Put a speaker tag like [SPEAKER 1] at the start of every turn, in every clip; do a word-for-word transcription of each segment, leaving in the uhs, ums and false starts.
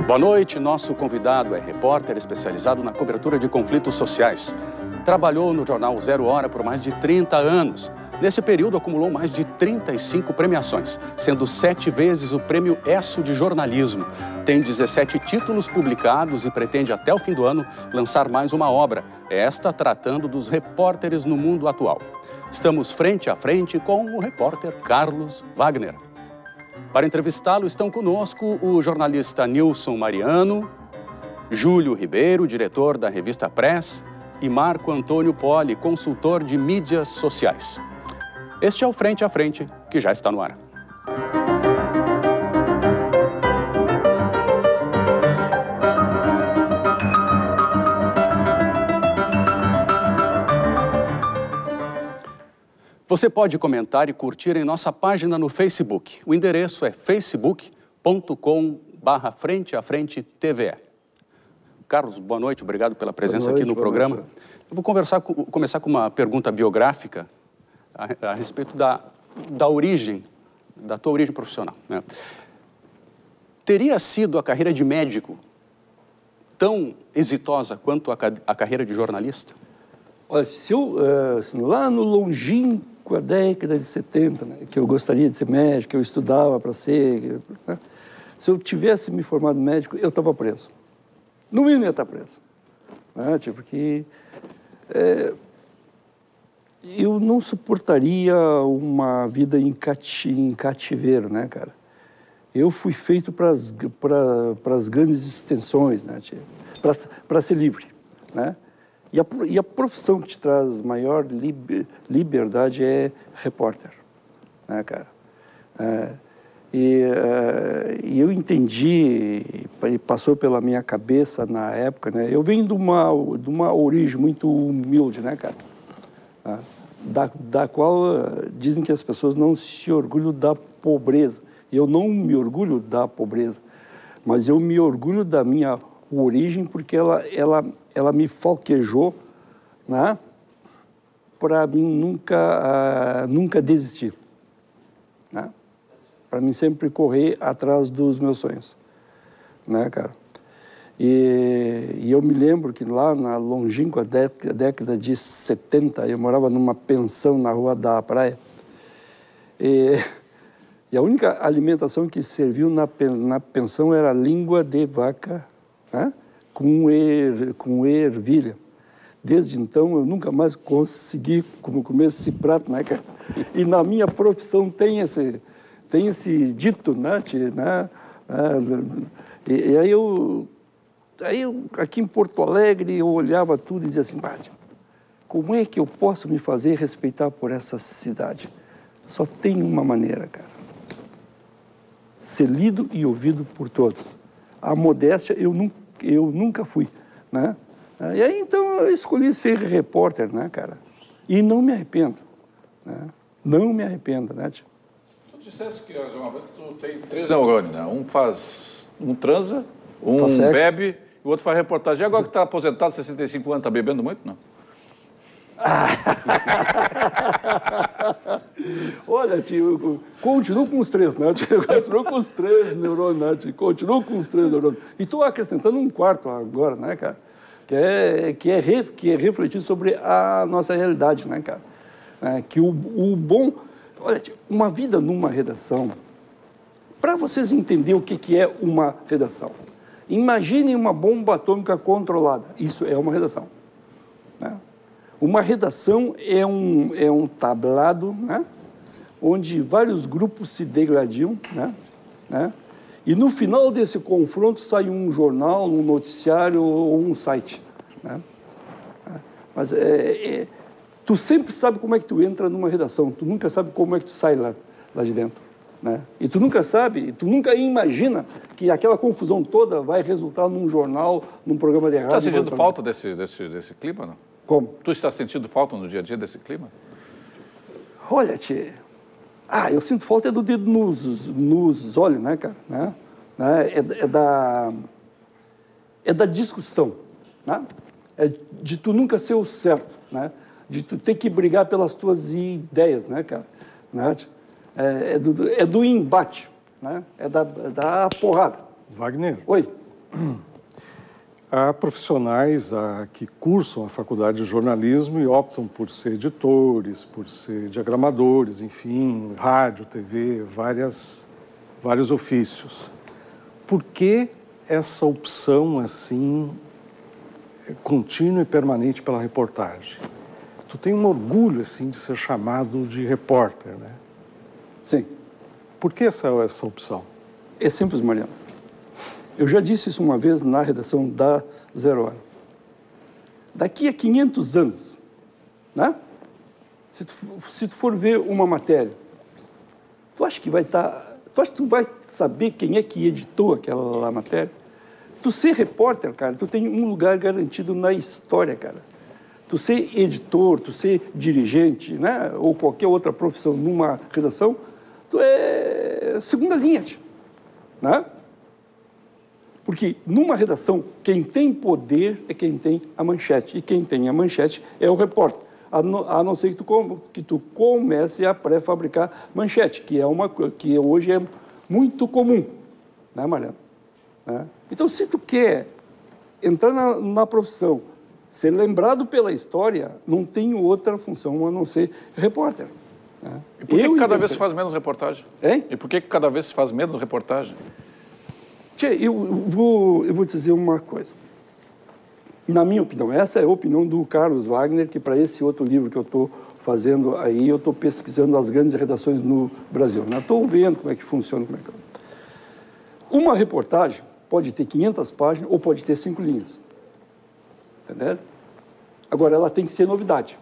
[SPEAKER 1] Boa noite, nosso convidado é repórter especializado na cobertura de conflitos sociais. Trabalhou no jornal Zero Hora por mais de trinta anos. Nesse período, acumulou mais de trinta e cinco premiações, sendo sete vezes o Prêmio ESSO de Jornalismo. Tem dezessete títulos publicados e pretende, até o fim do ano, lançar mais uma obra, esta tratando dos repórteres no mundo atual. Estamos frente a frente com o repórter Carlos Wagner. Para entrevistá-lo estão conosco o jornalista Nilson Mariano, Júlio Ribeiro, diretor da revista Press, e Marco Antônio Poli, consultor de mídias sociais. Este é o Frente a Frente, que já está no ar. Você pode comentar e curtir em nossa página no Facebook. O endereço é facebook ponto com barra frente a frente T V E. Carlos, boa noite, obrigado pela presença noite, aqui no programa. Noite. Eu vou conversar, começar com uma pergunta biográfica a, a respeito da, da origem, da tua origem profissional, né? Teria sido a carreira de médico tão exitosa quanto a, a carreira de jornalista?
[SPEAKER 2] Olha, se eu, uh, lá no longínquo a década de setenta, né, que eu gostaria de ser médico, que eu estudava para ser, né, se eu tivesse me formado médico, eu estava preso. No mínimo ia estar preso. Né, tipo, porque é, eu não suportaria uma vida em, cati, em cativeiro, né, cara? Eu fui feito para as grandes extensões, né, para ser livre, né? E a, e a profissão que te traz maior liber, liberdade é repórter, né, cara? É, e, é, e eu entendi, e passou pela minha cabeça na época, né? Eu venho de uma, de uma origem muito humilde, né, cara? É, da, da qual dizem que as pessoas não se orgulham da pobreza. Eu não me orgulho da pobreza, mas eu me orgulho da minha origem porque ela, ela, ela me falquejou, né, para mim nunca, uh, nunca desistir, né? Para mim sempre correr atrás dos meus sonhos, né, cara? E, e eu me lembro que lá na longínqua década, década de setenta, eu morava numa pensão na Rua da Praia, e, e a única alimentação que serviu na, na pensão era língua de vaca, né? com, er, com ervilha. Desde então, eu nunca mais consegui comer esse prato, né, cara? E na minha profissão tem esse, tem esse dito, né? né? E, e aí, eu, aí eu, aqui em Porto Alegre, eu olhava tudo e dizia assim, como é que eu posso me fazer respeitar por essa cidade? Só tem uma maneira, cara. Ser lido e ouvido por todos. A modéstia eu nunca, eu nunca fui, né? E aí, então, eu escolhi ser repórter, né, cara? E não me arrependo, né? Não me arrependo, né, tio?
[SPEAKER 3] Tu disseste que uma vez que tu tem três neurônios, né? Um faz, um transa, um
[SPEAKER 2] faz
[SPEAKER 3] bebe e o outro faz reportagem. E agora que tá aposentado, sessenta e cinco anos, tá bebendo muito, não?
[SPEAKER 2] Olha, tio, continuo com os três, né? Continuo com os três neurônios, né? Tio? Continuo com os três neurônios. E estou acrescentando um quarto agora, né, cara? Que é, que é, ref, que é refletir sobre a nossa realidade, né, cara? É, que o, o bom... Olha, tio, uma vida numa redação, para vocês entenderem o que, que é uma redação, imaginem uma bomba atômica controlada. Isso é uma redação, né? Uma redação é um, é um tablado, né, onde vários grupos se degladiam, né, né, e no final desse confronto sai um jornal, um noticiário ou um site, né. Mas é, é, tu sempre sabe como é que tu entra numa redação, tu nunca sabe como é que tu sai lá, lá de dentro, né. E tu nunca sabe, tu nunca imagina que aquela confusão toda vai resultar num jornal, num programa de rádio.
[SPEAKER 3] Está sentindo falta desse, desse, desse clima, não?
[SPEAKER 2] Como?
[SPEAKER 3] Tu está sentindo falta no dia a dia desse clima?
[SPEAKER 2] Olha, tchê, ah, eu sinto falta é do dedo nos, nos olhos, né, cara? Né? É, é, da, é da discussão, né? É de tu nunca ser o certo, né? De tu ter que brigar pelas tuas ideias, né, cara? Né? É, é, do, é do embate, né? É da, da porrada.
[SPEAKER 4] Wagner?
[SPEAKER 2] Oi.
[SPEAKER 4] Há profissionais ah, que cursam a faculdade de jornalismo e optam por ser editores, por ser diagramadores, enfim, rádio, T V, várias, vários ofícios. Por que essa opção assim contínua e permanente pela reportagem? Tu tem um orgulho assim de ser chamado de repórter, né?
[SPEAKER 2] Sim.
[SPEAKER 4] Por que essa, essa opção?
[SPEAKER 2] É simples, Mariano. Eu já disse isso uma vez na redação da Zero Hora. Daqui a quinhentos anos, né? Se tu, se tu for ver uma matéria, tu acha que vai estar... Tu acha que tu vai saber quem é que editou aquela matéria? Tu ser repórter, cara, tu tem um lugar garantido na história, cara. Tu ser editor, tu ser dirigente, né? Ou qualquer outra profissão numa redação, tu é segunda linha, né? Porque numa redação, quem tem poder é quem tem a manchete. E quem tem a manchete é o repórter. A não, a não ser que tu, que tu comece a pré-fabricar manchete, que, é uma, que hoje é muito comum. Né, Mariano? Né? Então, se tu quer entrar na, na profissão, ser lembrado pela história, não tem outra função a não ser repórter. Né?
[SPEAKER 3] E por que, que cada vez se faz menos reportagem?
[SPEAKER 2] Hein?
[SPEAKER 3] E por que, que cada vez se faz menos reportagem?
[SPEAKER 2] Tchê, eu vou, eu vou dizer uma coisa. Na minha opinião, essa é a opinião do Carlos Wagner, que para esse outro livro que eu estou fazendo aí, eu estou pesquisando as grandes redações no Brasil. Estou vendo como é que funciona, como é que... Uma reportagem pode ter quinhentas páginas ou pode ter cinco linhas. Entendeu? Agora, ela tem que ser novidade.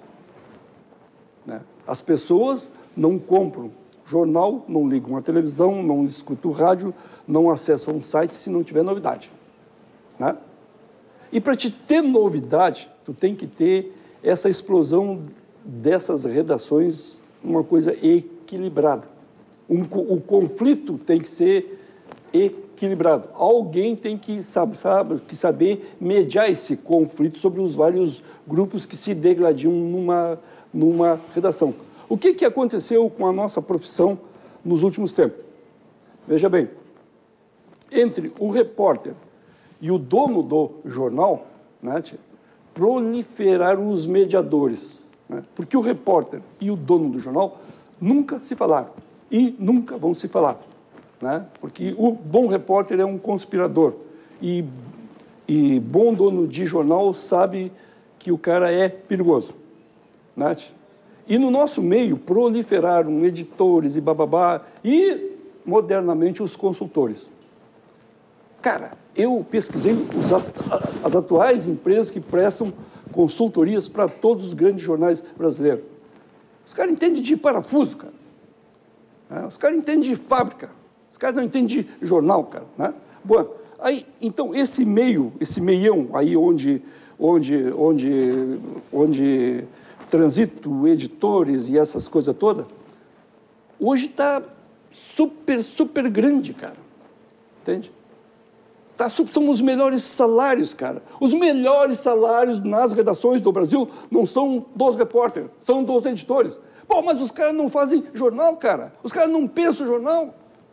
[SPEAKER 2] Né? As pessoas não compram jornal, não ligam a televisão, não escutam rádio, não acessam um site se não tiver novidade. Né? E para te ter novidade, tu tem que ter essa explosão dessas redações, uma coisa equilibrada. Um, o conflito tem que ser equilibrado. Alguém tem que, sabe, sabe, que saber mediar esse conflito sobre os vários grupos que se degladiam numa, numa redação. O que, que aconteceu com a nossa profissão nos últimos tempos? Veja bem, entre o repórter e o dono do jornal, né, proliferaram os mediadores. Né, porque o repórter e o dono do jornal nunca se falaram e nunca vão se falar. Né, porque o bom repórter é um conspirador e, e bom dono de jornal sabe que o cara é perigoso. Né? E no nosso meio proliferaram editores e bababá e, modernamente, os consultores. Cara, eu pesquisei os at as atuais empresas que prestam consultorias para todos os grandes jornais brasileiros. Os caras entendem de parafuso, cara. É, os caras entendem de fábrica. Os caras não entendem de jornal, cara. Né? Bom, aí, então, esse meio, esse meião aí onde, onde, onde, onde transito editores e essas coisas todas, hoje está super, super grande, cara. Entende? Tá, são os melhores salários, cara. Os melhores salários nas redações do Brasil não são dos repórteres, são dos editores. Pô, mas os caras não fazem jornal, cara. Os caras não pensam jornal.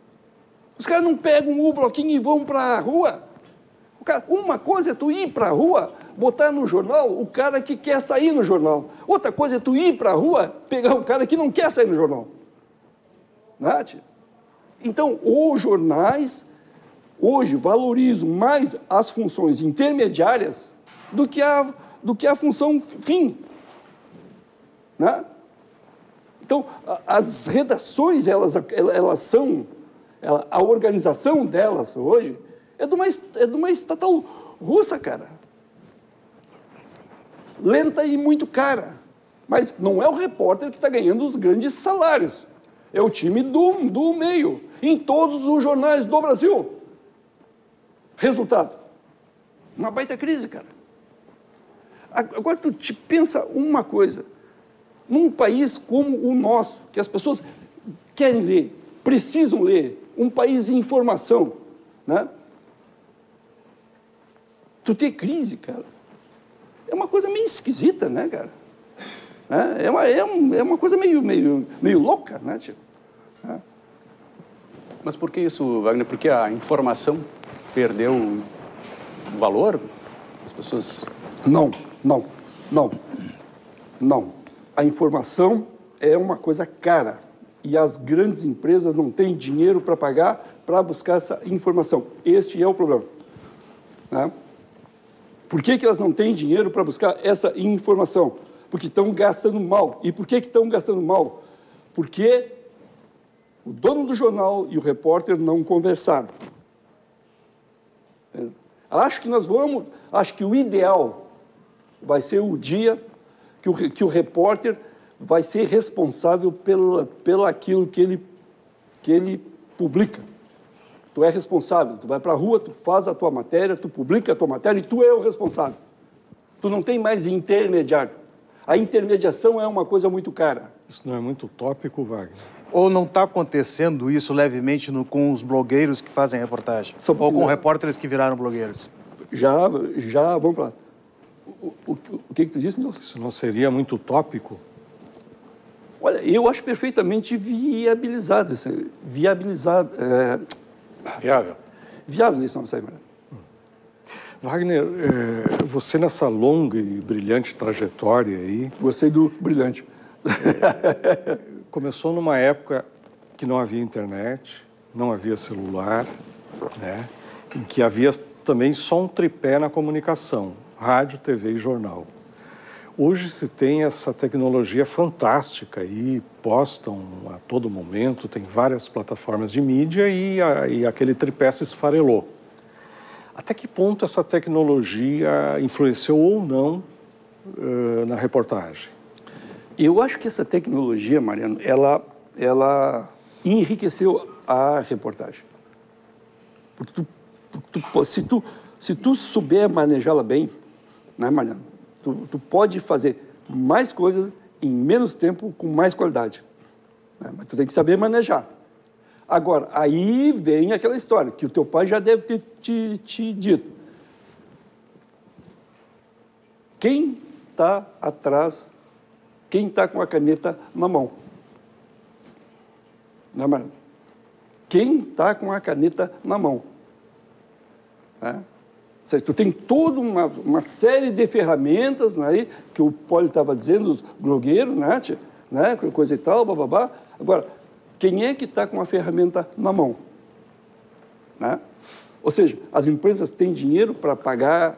[SPEAKER 2] Os caras não pegam o bloquinho e vão para a rua. O cara, uma coisa é tu ir para a rua, botar no jornal o cara que quer sair no jornal. Outra coisa é tu ir para a rua, pegar o cara que não quer sair no jornal. Né? Então, os jornais hoje valorizam mais as funções intermediárias do que a, do que a função fim. Né? Então, as redações, elas, elas são... A organização delas hoje é de uma, é de uma estatal russa, cara. Lenta e muito cara. Mas não é o repórter que está ganhando os grandes salários. É o time do, do meio, em todos os jornais do Brasil. Resultado, uma baita crise, cara. Agora, tu te pensa uma coisa. Num país como o nosso, que as pessoas querem ler, precisam ler, um país em informação, né? Tu ter crise, cara, é uma coisa meio esquisita, né, cara? É uma, é um, é uma coisa meio, meio, meio louca, né, tipo? É.
[SPEAKER 1] Mas por que isso, Wagner? Porque a informação perdeu valor? As pessoas...
[SPEAKER 2] Não, não, não, não. A informação é uma coisa cara e as grandes empresas não têm dinheiro para pagar para buscar essa informação. Este é o problema. Né? Por que que elas não têm dinheiro para buscar essa informação? Porque estão gastando mal. E por que que estão gastando mal? Porque o dono do jornal e o repórter não conversaram. Acho que nós vamos, acho que o ideal vai ser o dia que o, que o repórter vai ser responsável pela, pela aquilo que ele, que ele publica. Tu é responsável, tu vai para a rua, tu faz a tua matéria, tu publica a tua matéria e tu é o responsável. Tu não tem mais intermediário. A intermediação é uma coisa muito cara.
[SPEAKER 4] Isso não é muito utópico, Wagner?
[SPEAKER 5] Ou não está acontecendo isso levemente no, com os blogueiros que fazem reportagem? Ou com repórteres que viraram blogueiros?
[SPEAKER 2] Já, já, vamos para lá. O, o, o que que tu disse, Nilson?
[SPEAKER 4] Isso não seria muito utópico?
[SPEAKER 2] Olha, eu acho perfeitamente viabilizado isso. Viabilizado. É...
[SPEAKER 3] Viável.
[SPEAKER 2] Viável isso, não sei, Mariano.
[SPEAKER 4] Wagner, é, você nessa longa e brilhante trajetória aí...
[SPEAKER 2] Gostei do brilhante.
[SPEAKER 4] É, começou numa época que não havia internet, não havia celular, né? Em que havia também só um tripé na comunicação, rádio, T V e jornal. Hoje se tem essa tecnologia fantástica aí, postam a todo momento, tem várias plataformas de mídia e, a, e aquele tripé se esfarelou. Até que ponto essa tecnologia influenciou ou não uh, na reportagem?
[SPEAKER 2] Eu acho que essa tecnologia, Mariano, ela, ela enriqueceu a reportagem. Porque tu, tu, se, tu, se tu souber manejá-la bem, né, Mariano? Tu, tu pode fazer mais coisas em menos tempo com mais qualidade. Né? Mas tu tem que saber manejar. Agora, aí vem aquela história que o teu pai já deve ter te, te dito. Quem está atrás, quem está com a caneta na mão? Né, Mariano? Quem está com a caneta na mão? Né? Tu tem toda uma, uma série de ferramentas, né, que o Poli estava dizendo, os blogueiros, né, tia, né, coisa e tal, bababá. Agora, quem é que está com a ferramenta na mão? Né? Ou seja, as empresas têm dinheiro para pagar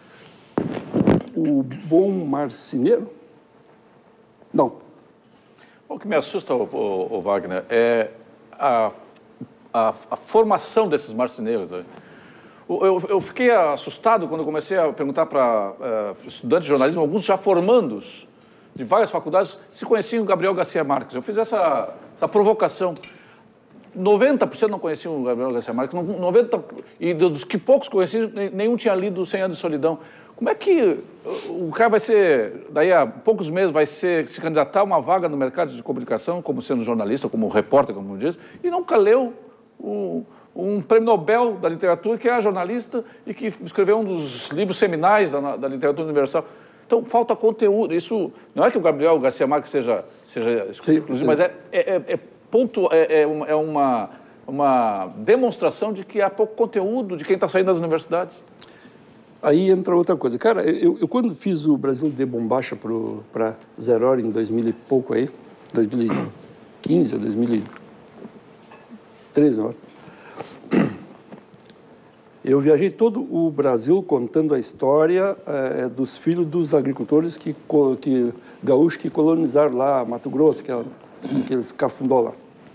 [SPEAKER 2] o bom marceneiro? Não.
[SPEAKER 3] O que me assusta, o, o, o Wagner, é a, a, a formação desses marceneiros, né? Eu, eu fiquei assustado quando comecei a perguntar para uh, estudantes de jornalismo, alguns já formandos de várias faculdades, se conheciam o Gabriel Garcia Marques. Eu fiz essa, essa provocação. noventa por cento não conheciam o Gabriel Garcia Marques, noventa por cento, e dos que poucos conheciam, nenhum tinha lido Cem Anos de Solidão. Como é que o cara vai ser, daí a poucos meses, vai ser, se candidatar a uma vaga no mercado de comunicação, como sendo jornalista, como repórter, como diz, e nunca leu o... um prêmio Nobel da literatura, que é jornalista e que escreveu um dos livros seminais da, da literatura universal. Então, falta conteúdo. Isso não é que o Gabriel Garcia Marques seja, seja exclusivo, sim, mas é, é, é, ponto, é, é uma, uma demonstração de que há pouco conteúdo de quem está saindo das universidades.
[SPEAKER 2] Aí entra outra coisa. Cara, eu, eu quando fiz o Brasil de Bombacha para Zero Hora em dois mil e pouco aí, dois mil e quinze ou dois mil e treze, ó. Eu viajei todo o Brasil contando a história é, dos filhos dos agricultores que, que, gaúchos que colonizaram lá Mato Grosso, aquela, aqueles cafundó lá.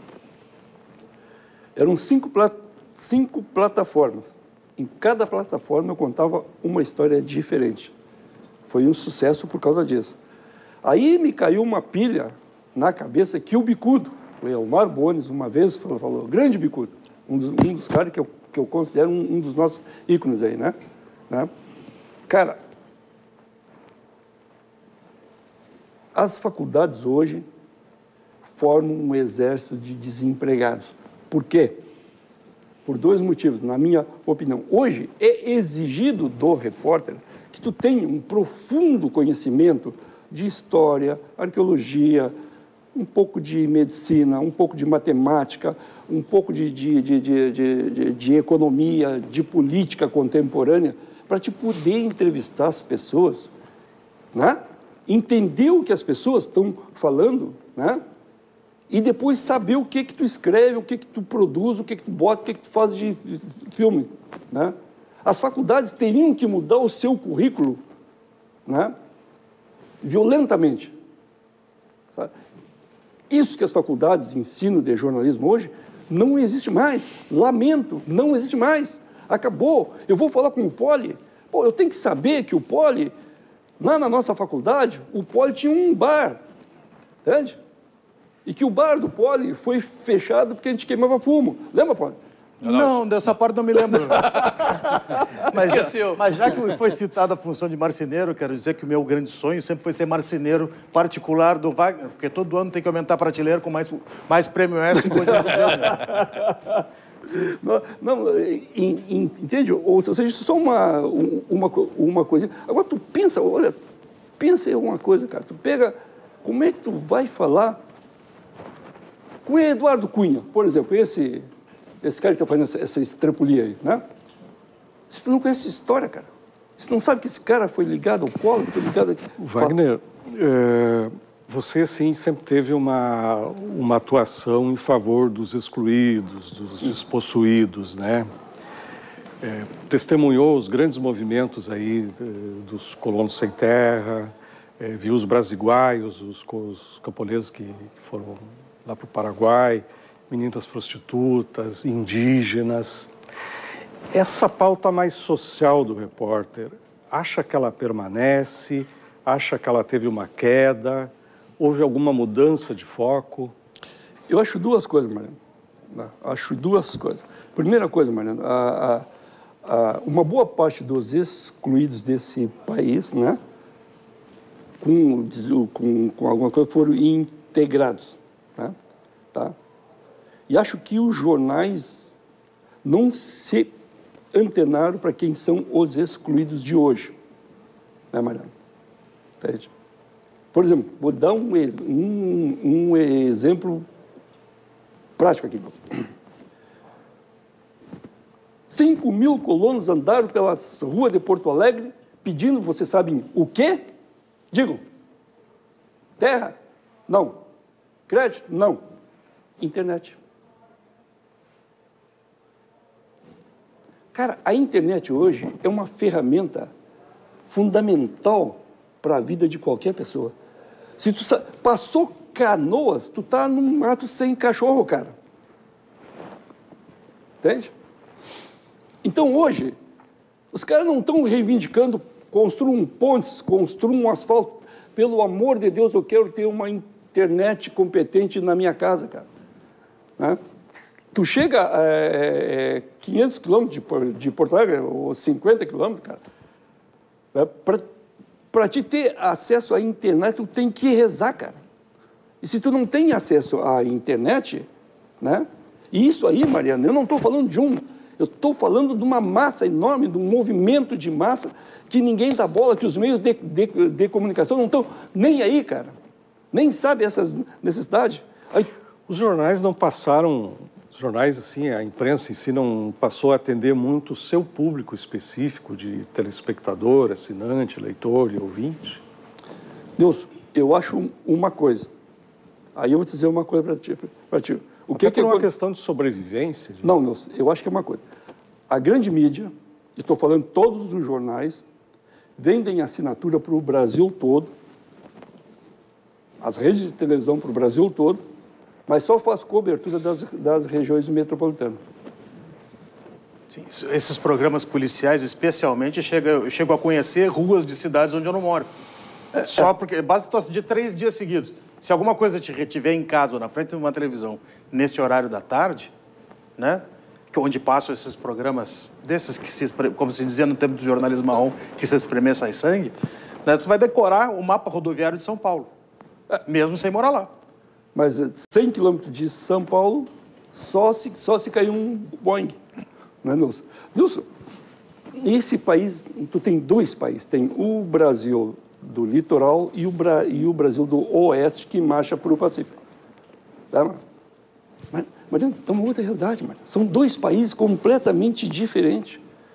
[SPEAKER 2] Eram cinco, plat, cinco plataformas. Em cada plataforma eu contava uma história diferente. Foi um sucesso por causa disso. Aí me caiu uma pilha na cabeça que o Bicudo, o Elmar Bones, uma vez falou, falou grande Bicudo, um dos, um dos caras que eu que eu considero um, um dos nossos ícones aí, né? né? Cara, as faculdades hoje formam um exército de desempregados. Por quê? Por dois motivos, na minha opinião. Hoje é exigido do repórter que tu tenha um profundo conhecimento de história, arqueologia, um pouco de medicina, um pouco de matemática, um pouco de, de, de, de, de, de economia, de política contemporânea, para te poder entrevistar as pessoas, né? Entender o que as pessoas estão falando, né? E depois saber o que que tu escreve, o que que tu produz, o que que tu bota, o que que tu faz de filme, né? As faculdades teriam que mudar o seu currículo, né? Violentamente. Sabe? Isso que as faculdades de ensino de jornalismo hoje não existe mais. Lamento, não existe mais. Acabou. Eu vou falar com o Poli. Pô, eu tenho que saber que o Poli, lá na nossa faculdade, o Poli tinha um bar, entende? E que o bar do Poli foi fechado porque a gente queimava fumo. Lembra, Poli?
[SPEAKER 5] Não, não, dessa parte não me lembro. mas, já, mas já que foi citada a função de marceneiro, quero dizer que o meu grande sonho sempre foi ser marceneiro particular do Wagner, porque todo ano tem que aumentar a prateleira com mais, mais prêmio S e coisas do Wagner.
[SPEAKER 2] Não, não in, in, entende? Ou seja, isso é só uma, uma, uma coisa. Agora, tu pensa, olha, pensa em uma coisa, cara. Tu pega, como é que tu vai falar com o Eduardo Cunha, por exemplo, esse... Esse cara que está fazendo essa, essa estrepulia aí, né? Se tu não conhece essa história, cara, se tu não sabe que esse cara foi ligado ao Collor, foi ligado aqui...
[SPEAKER 4] Wagner, é, você, sim, sempre teve uma, uma atuação em favor dos excluídos, dos despossuídos, né? É, testemunhou os grandes movimentos aí dos colonos sem terra, é, viu os brasiguaios, os, os camponeses que, que foram lá para o Paraguai, meninas prostitutas, indígenas. Essa pauta mais social do repórter, acha que ela permanece? Acha que ela teve uma queda? Houve alguma mudança de foco?
[SPEAKER 2] Eu acho duas coisas, Mariano. Acho duas coisas. Primeira coisa, Mariano, a, a, a, uma boa parte dos excluídos desse país, né, com, com, com alguma coisa, foram integrados, né, tá? E acho que os jornais não se antenaram para quem são os excluídos de hoje. Né, Mariano? Entende? Por exemplo, vou dar um, um, um exemplo prático aqui. Cinco mil colonos andaram pelas ruas de Porto Alegre pedindo, vocês sabem o quê? Digo, terra? Não. Crédito? Não. Internet. Cara, a internet hoje é uma ferramenta fundamental para a vida de qualquer pessoa. Se tu passou Canoas, tu tá num mato sem cachorro, cara. Entende? Então, hoje, os caras não estão reivindicando construam pontes, construam um asfalto. Pelo amor de Deus, eu quero ter uma internet competente na minha casa, cara. Né? Tu chega a é, quinhentos quilômetros de, de Porto Alegre, ou cinquenta quilômetros, cara, né? Para te ter acesso à internet, tu tem que rezar, cara. E se tu não tem acesso à internet, né? E isso aí, Mariana, eu não estou falando de um, eu estou falando de uma massa enorme, de um movimento de massa que ninguém dá bola, que os meios de, de, de comunicação não estão nem aí, cara. Nem sabem essas necessidades. Aí,
[SPEAKER 4] os jornais não passaram... Os jornais, assim, a imprensa em si não passou a atender muito o seu público específico de telespectador, assinante, leitor e ouvinte?
[SPEAKER 2] Deus, eu acho uma coisa. Aí eu vou dizer uma coisa para ti. Pra ti.
[SPEAKER 4] O que, que é uma questão de sobrevivência? De...
[SPEAKER 2] Não, Deus, eu acho que é uma coisa. A grande mídia, e estou falando todos os jornais, vendem assinatura para o Brasil todo, as redes de televisão para o Brasil todo, mas só faz cobertura das, das regiões metropolitanas.
[SPEAKER 5] Sim, esses programas policiais, especialmente, chegam, eu chego a conhecer ruas de cidades onde eu não moro. É, só é. porque basta tu assistir três dias seguidos. Se alguma coisa te retiver em casa ou na frente de uma televisão neste horário da tarde, né, onde passam esses programas desses que se, como se dizia no tempo do jornalismo marrom, que se espremer sai sangue, né, tu vai decorar o mapa rodoviário de São Paulo, é. mesmo sem morar lá.
[SPEAKER 2] Mas cem quilômetros de São Paulo, só se, só se caiu um Boeing. Não é, Nilson? Nilson, nesse país, tu tem dois países. Tem o Brasil do litoral e o, Bra, e o Brasil do oeste, que marcha para o Pacífico. Tá? Mas, mas é uma outra realidade, mas são dois países completamente diferentes.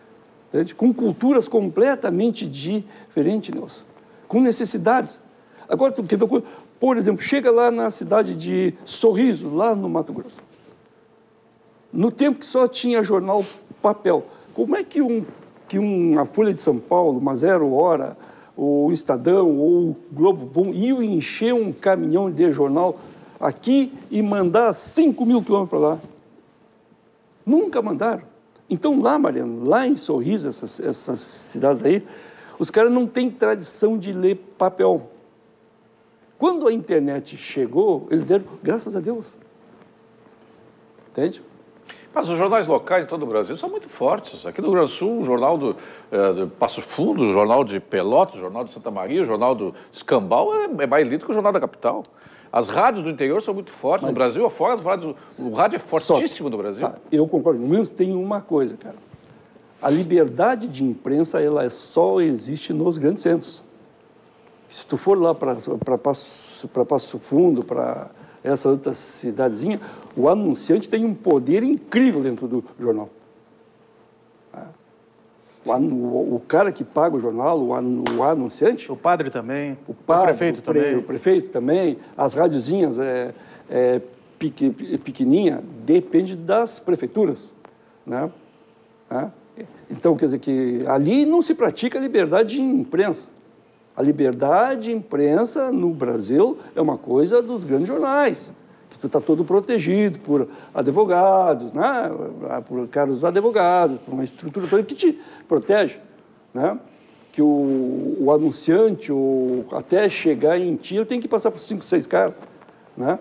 [SPEAKER 2] entende? Com culturas completamente diferentes, Nelson, com necessidades. Agora, tu quer ver uma coisa? Por exemplo, chega lá na cidade de Sorriso, lá no Mato Grosso. No tempo que só tinha jornal papel, como é que, um, que uma Folha de São Paulo, uma Zero Hora, ou o Estadão, ou o Globo, vão, iam encher um caminhão de jornal aqui e mandar cinco mil quilômetros para lá? Nunca mandaram. Então lá, Mariano, lá em Sorriso, essas, essas cidades aí, os caras não têm tradição de ler papel. Quando a internet chegou, eles deram, graças a Deus. Entende?
[SPEAKER 3] Mas os jornais locais de todo o Brasil são muito fortes. Aqui no Rio Grande do Sul, o jornal do, é, do Passo Fundo, o jornal de Pelotas, o jornal de Santa Maria, o jornal do Escambau é, é mais lido que o jornal da capital. As rádios do interior são muito fortes. Mas, no Brasil afora, as rádios, o rádio é fortíssimo no Brasil.
[SPEAKER 2] Tá, eu concordo. Mas tem uma coisa, cara. A liberdade de imprensa, ela só existe nos grandes centros. Se tu for lá para Passo, para Passo Fundo, para essa outra cidadezinha, o anunciante tem um poder incrível dentro do jornal. O, o, o cara que paga o jornal, o, o anunciante...
[SPEAKER 5] O padre também,
[SPEAKER 2] o, padre,
[SPEAKER 5] o prefeito
[SPEAKER 2] o pre,
[SPEAKER 5] também.
[SPEAKER 2] O prefeito também, as radiozinhas é, é, pequ, pequenininha, depende das prefeituras. Né? É? Então, quer dizer que ali não se pratica a liberdade de imprensa. A liberdade de imprensa no Brasil é uma coisa dos grandes jornais. Tu está todo protegido por advogados, né? Por caros advogados, por uma estrutura toda que te protege. Né? Que o, o anunciante, o, até chegar em ti, ele tem que passar por cinco, seis caras. Né?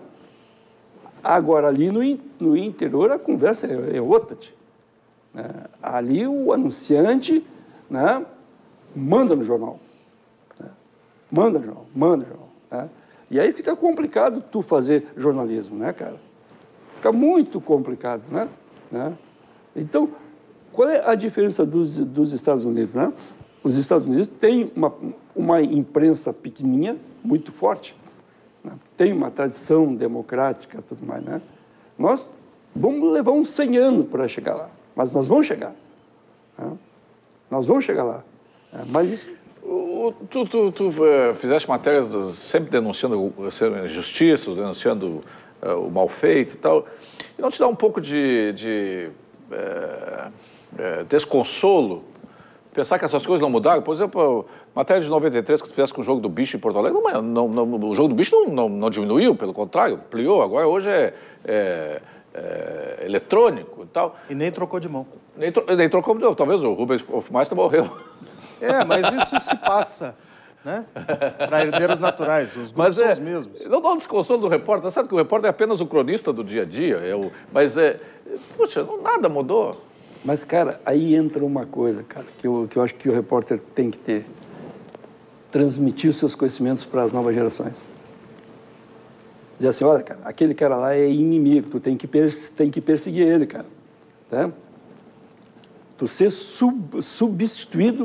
[SPEAKER 2] Agora, ali no, no interior, a conversa é, é outra. Né? Ali o anunciante, né, manda no jornal. Né? Manda no jornal, manda no jornal. Né? E aí fica complicado tu fazer jornalismo, né, cara? Fica muito complicado, né? né? Então, qual é a diferença dos, dos Estados Unidos, né? Os Estados Unidos têm uma, uma imprensa pequenininha, muito forte, né? Tem uma tradição democrática e tudo mais, né? Nós vamos levar uns cem anos para chegar lá, mas nós vamos chegar. Né? Nós vamos chegar lá. Né? Mas isso...
[SPEAKER 3] O, tu tu, tu uh, fizeste matérias das, sempre denunciando injustiças, denunciando uh, o mal feito e tal. E não te dá um pouco de, de uh, uh, desconsolo pensar que essas coisas não mudaram? Por exemplo, a matéria de noventa e três que tu fizeste com o Jogo do Bicho em Porto Alegre, não, não, não, o Jogo do Bicho não, não, não diminuiu, pelo contrário, ampliou. Agora hoje é, é, é eletrônico e tal.
[SPEAKER 5] E nem trocou de mão.
[SPEAKER 3] Nem, tro, nem trocou de mão. Talvez o Rubens Hofmeister morreu.
[SPEAKER 5] É, mas isso se passa, né? Para herdeiros naturais, os grupos
[SPEAKER 3] mas
[SPEAKER 5] são
[SPEAKER 3] é,
[SPEAKER 5] os mesmos.
[SPEAKER 3] Não dá um desconsolo do repórter, tá certo que o repórter é apenas o cronista do dia a dia, é o, mas é, puxa, não, nada mudou.
[SPEAKER 2] Mas, cara, aí entra uma coisa, cara, que eu, que eu acho que o repórter tem que ter. Transmitir os seus conhecimentos para as novas gerações. Dizer assim, olha, cara, aquele cara lá é inimigo, tu tem que, pers tem que perseguir ele, cara. Tá? Tu ser sub substituído.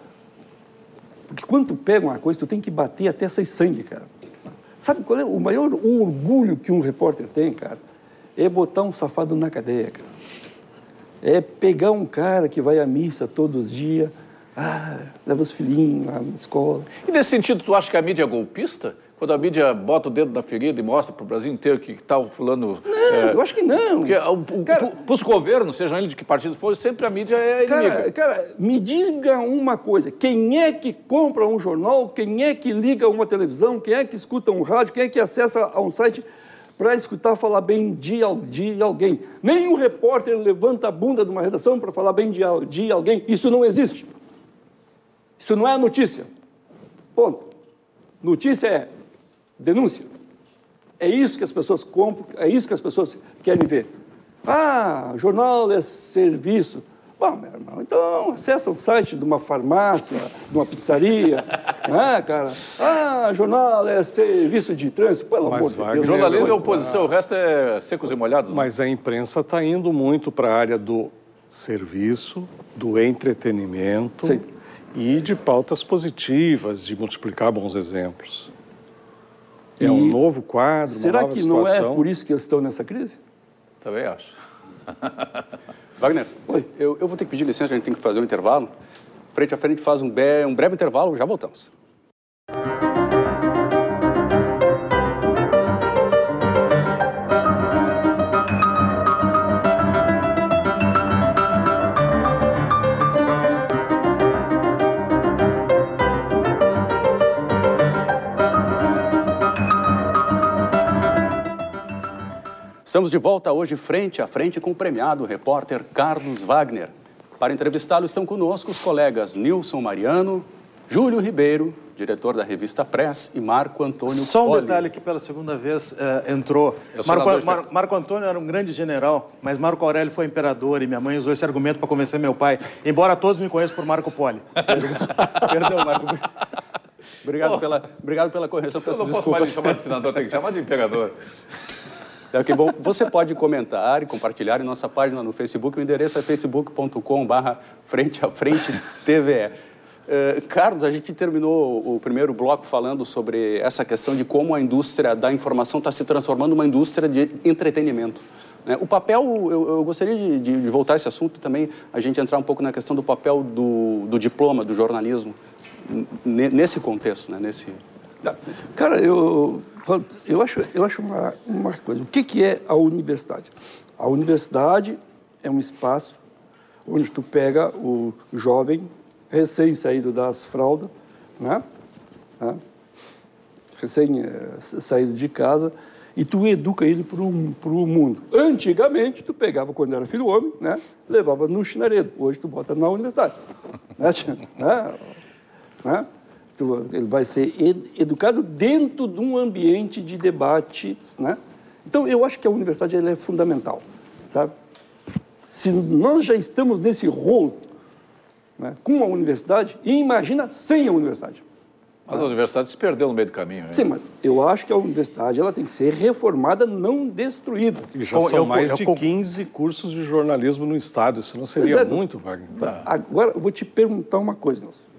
[SPEAKER 2] Porque quando tu pega uma coisa, tu tem que bater até sair sangue, cara. Sabe qual é o maior orgulho que um repórter tem, cara? É botar um safado na cadeia, cara. É pegar um cara que vai à missa todos os dias, ah, leva os filhinhos à escola.
[SPEAKER 3] E nesse sentido, tu acha que a mídia é golpista? Quando a mídia bota o dedo na ferida e mostra para o Brasil inteiro que está o fulano...
[SPEAKER 2] Não, é, eu acho que não.
[SPEAKER 3] Porque para os governos, sejam eles de que partido for, sempre a mídia é inimiga.
[SPEAKER 2] Cara, cara, me diga uma coisa. Quem é que compra um jornal? Quem é que liga uma televisão? Quem é que escuta um rádio? Quem é que acessa a um site para escutar falar bem de, de alguém? Nenhum repórter levanta a bunda de uma redação para falar bem de, de alguém. Isso não existe. Isso não é notícia. Ponto. Notícia é denúncia. É isso que as pessoas compram, é isso que as pessoas querem ver. Ah, jornal é serviço. Bom, meu irmão, então acessa o site de uma farmácia, de uma pizzaria, né, cara? Ah, jornal é serviço de trânsito, pelo
[SPEAKER 4] Mas
[SPEAKER 2] amor de
[SPEAKER 4] Wagner,
[SPEAKER 2] Deus.
[SPEAKER 3] O jornalismo é
[SPEAKER 2] né?
[SPEAKER 3] oposição, o resto é secos e molhados. Né?
[SPEAKER 4] Mas a imprensa está indo muito para a área do serviço, do entretenimento.
[SPEAKER 2] Sim.
[SPEAKER 4] E de pautas positivas, de multiplicar bons exemplos. É
[SPEAKER 2] E
[SPEAKER 4] um novo quadro,
[SPEAKER 2] será
[SPEAKER 4] uma nova
[SPEAKER 2] que
[SPEAKER 4] situação.
[SPEAKER 2] não é por isso que eles estão nessa crise?
[SPEAKER 3] Também acho.
[SPEAKER 1] Wagner, Oi. Eu, eu vou ter que pedir licença, a gente tem que fazer um intervalo. Frente a frente faz um, be um breve intervalo, já voltamos. Estamos de volta hoje frente a frente com o premiado repórter Carlos Wagner. Para entrevistá-lo estão conosco os colegas Nilson Mariano, Júlio Ribeiro, diretor da revista Press, e Marco Antônio
[SPEAKER 5] Só um
[SPEAKER 1] Poli.
[SPEAKER 5] detalhe que pela segunda vez uh, entrou. Marco, Mar, Marco Antônio era um grande general, mas Marco Aurélio foi imperador e minha mãe usou esse argumento para convencer meu pai, embora todos me conheçam por Marco Poli.
[SPEAKER 1] Perdão, Marco. Obrigado, oh. pela, obrigado pela correção, peço
[SPEAKER 3] Eu não
[SPEAKER 1] desculpas.
[SPEAKER 3] posso mais chamar de senador, tem que chamar de imperador.
[SPEAKER 1] É que bom. Você pode comentar e compartilhar em nossa página no Facebook. O endereço é facebook ponto com barra frente a frente T V E. Uh, Carlos, a gente terminou o primeiro bloco falando sobre essa questão de como a indústria da informação está se transformando numa indústria de entretenimento. Né? O papel, eu, eu gostaria de, de, de voltar a esse assunto também, a gente entrar um pouco na questão do papel do, do diploma, do jornalismo, nesse contexto, né? nesse...
[SPEAKER 2] Cara, eu, eu acho, eu acho uma, uma coisa. O que, que é a universidade? A universidade é um espaço onde tu pega o jovem recém-saído das fraldas, né? né? recém-saído de casa, e tu educa ele para o mundo. Antigamente, tu pegava, quando era filho homem, né? levava no chinaredo. Hoje, tu bota na universidade. né? né? né? Ele vai ser educado dentro de um ambiente de debate, né? Então, eu acho que a universidade ela é fundamental, sabe? Se nós já estamos nesse rolo, né, com a universidade, imagina sem a universidade.
[SPEAKER 3] Mas a universidade se perdeu no meio do caminho. Hein?
[SPEAKER 2] Sim, mas eu acho que a universidade ela tem que ser reformada, não destruída.
[SPEAKER 4] E já são eu, mais eu, de eu, quinze cursos de jornalismo no estado. Isso não seria é, muito, Wagner?
[SPEAKER 2] Agora, eu vou te perguntar uma coisa, Nelson.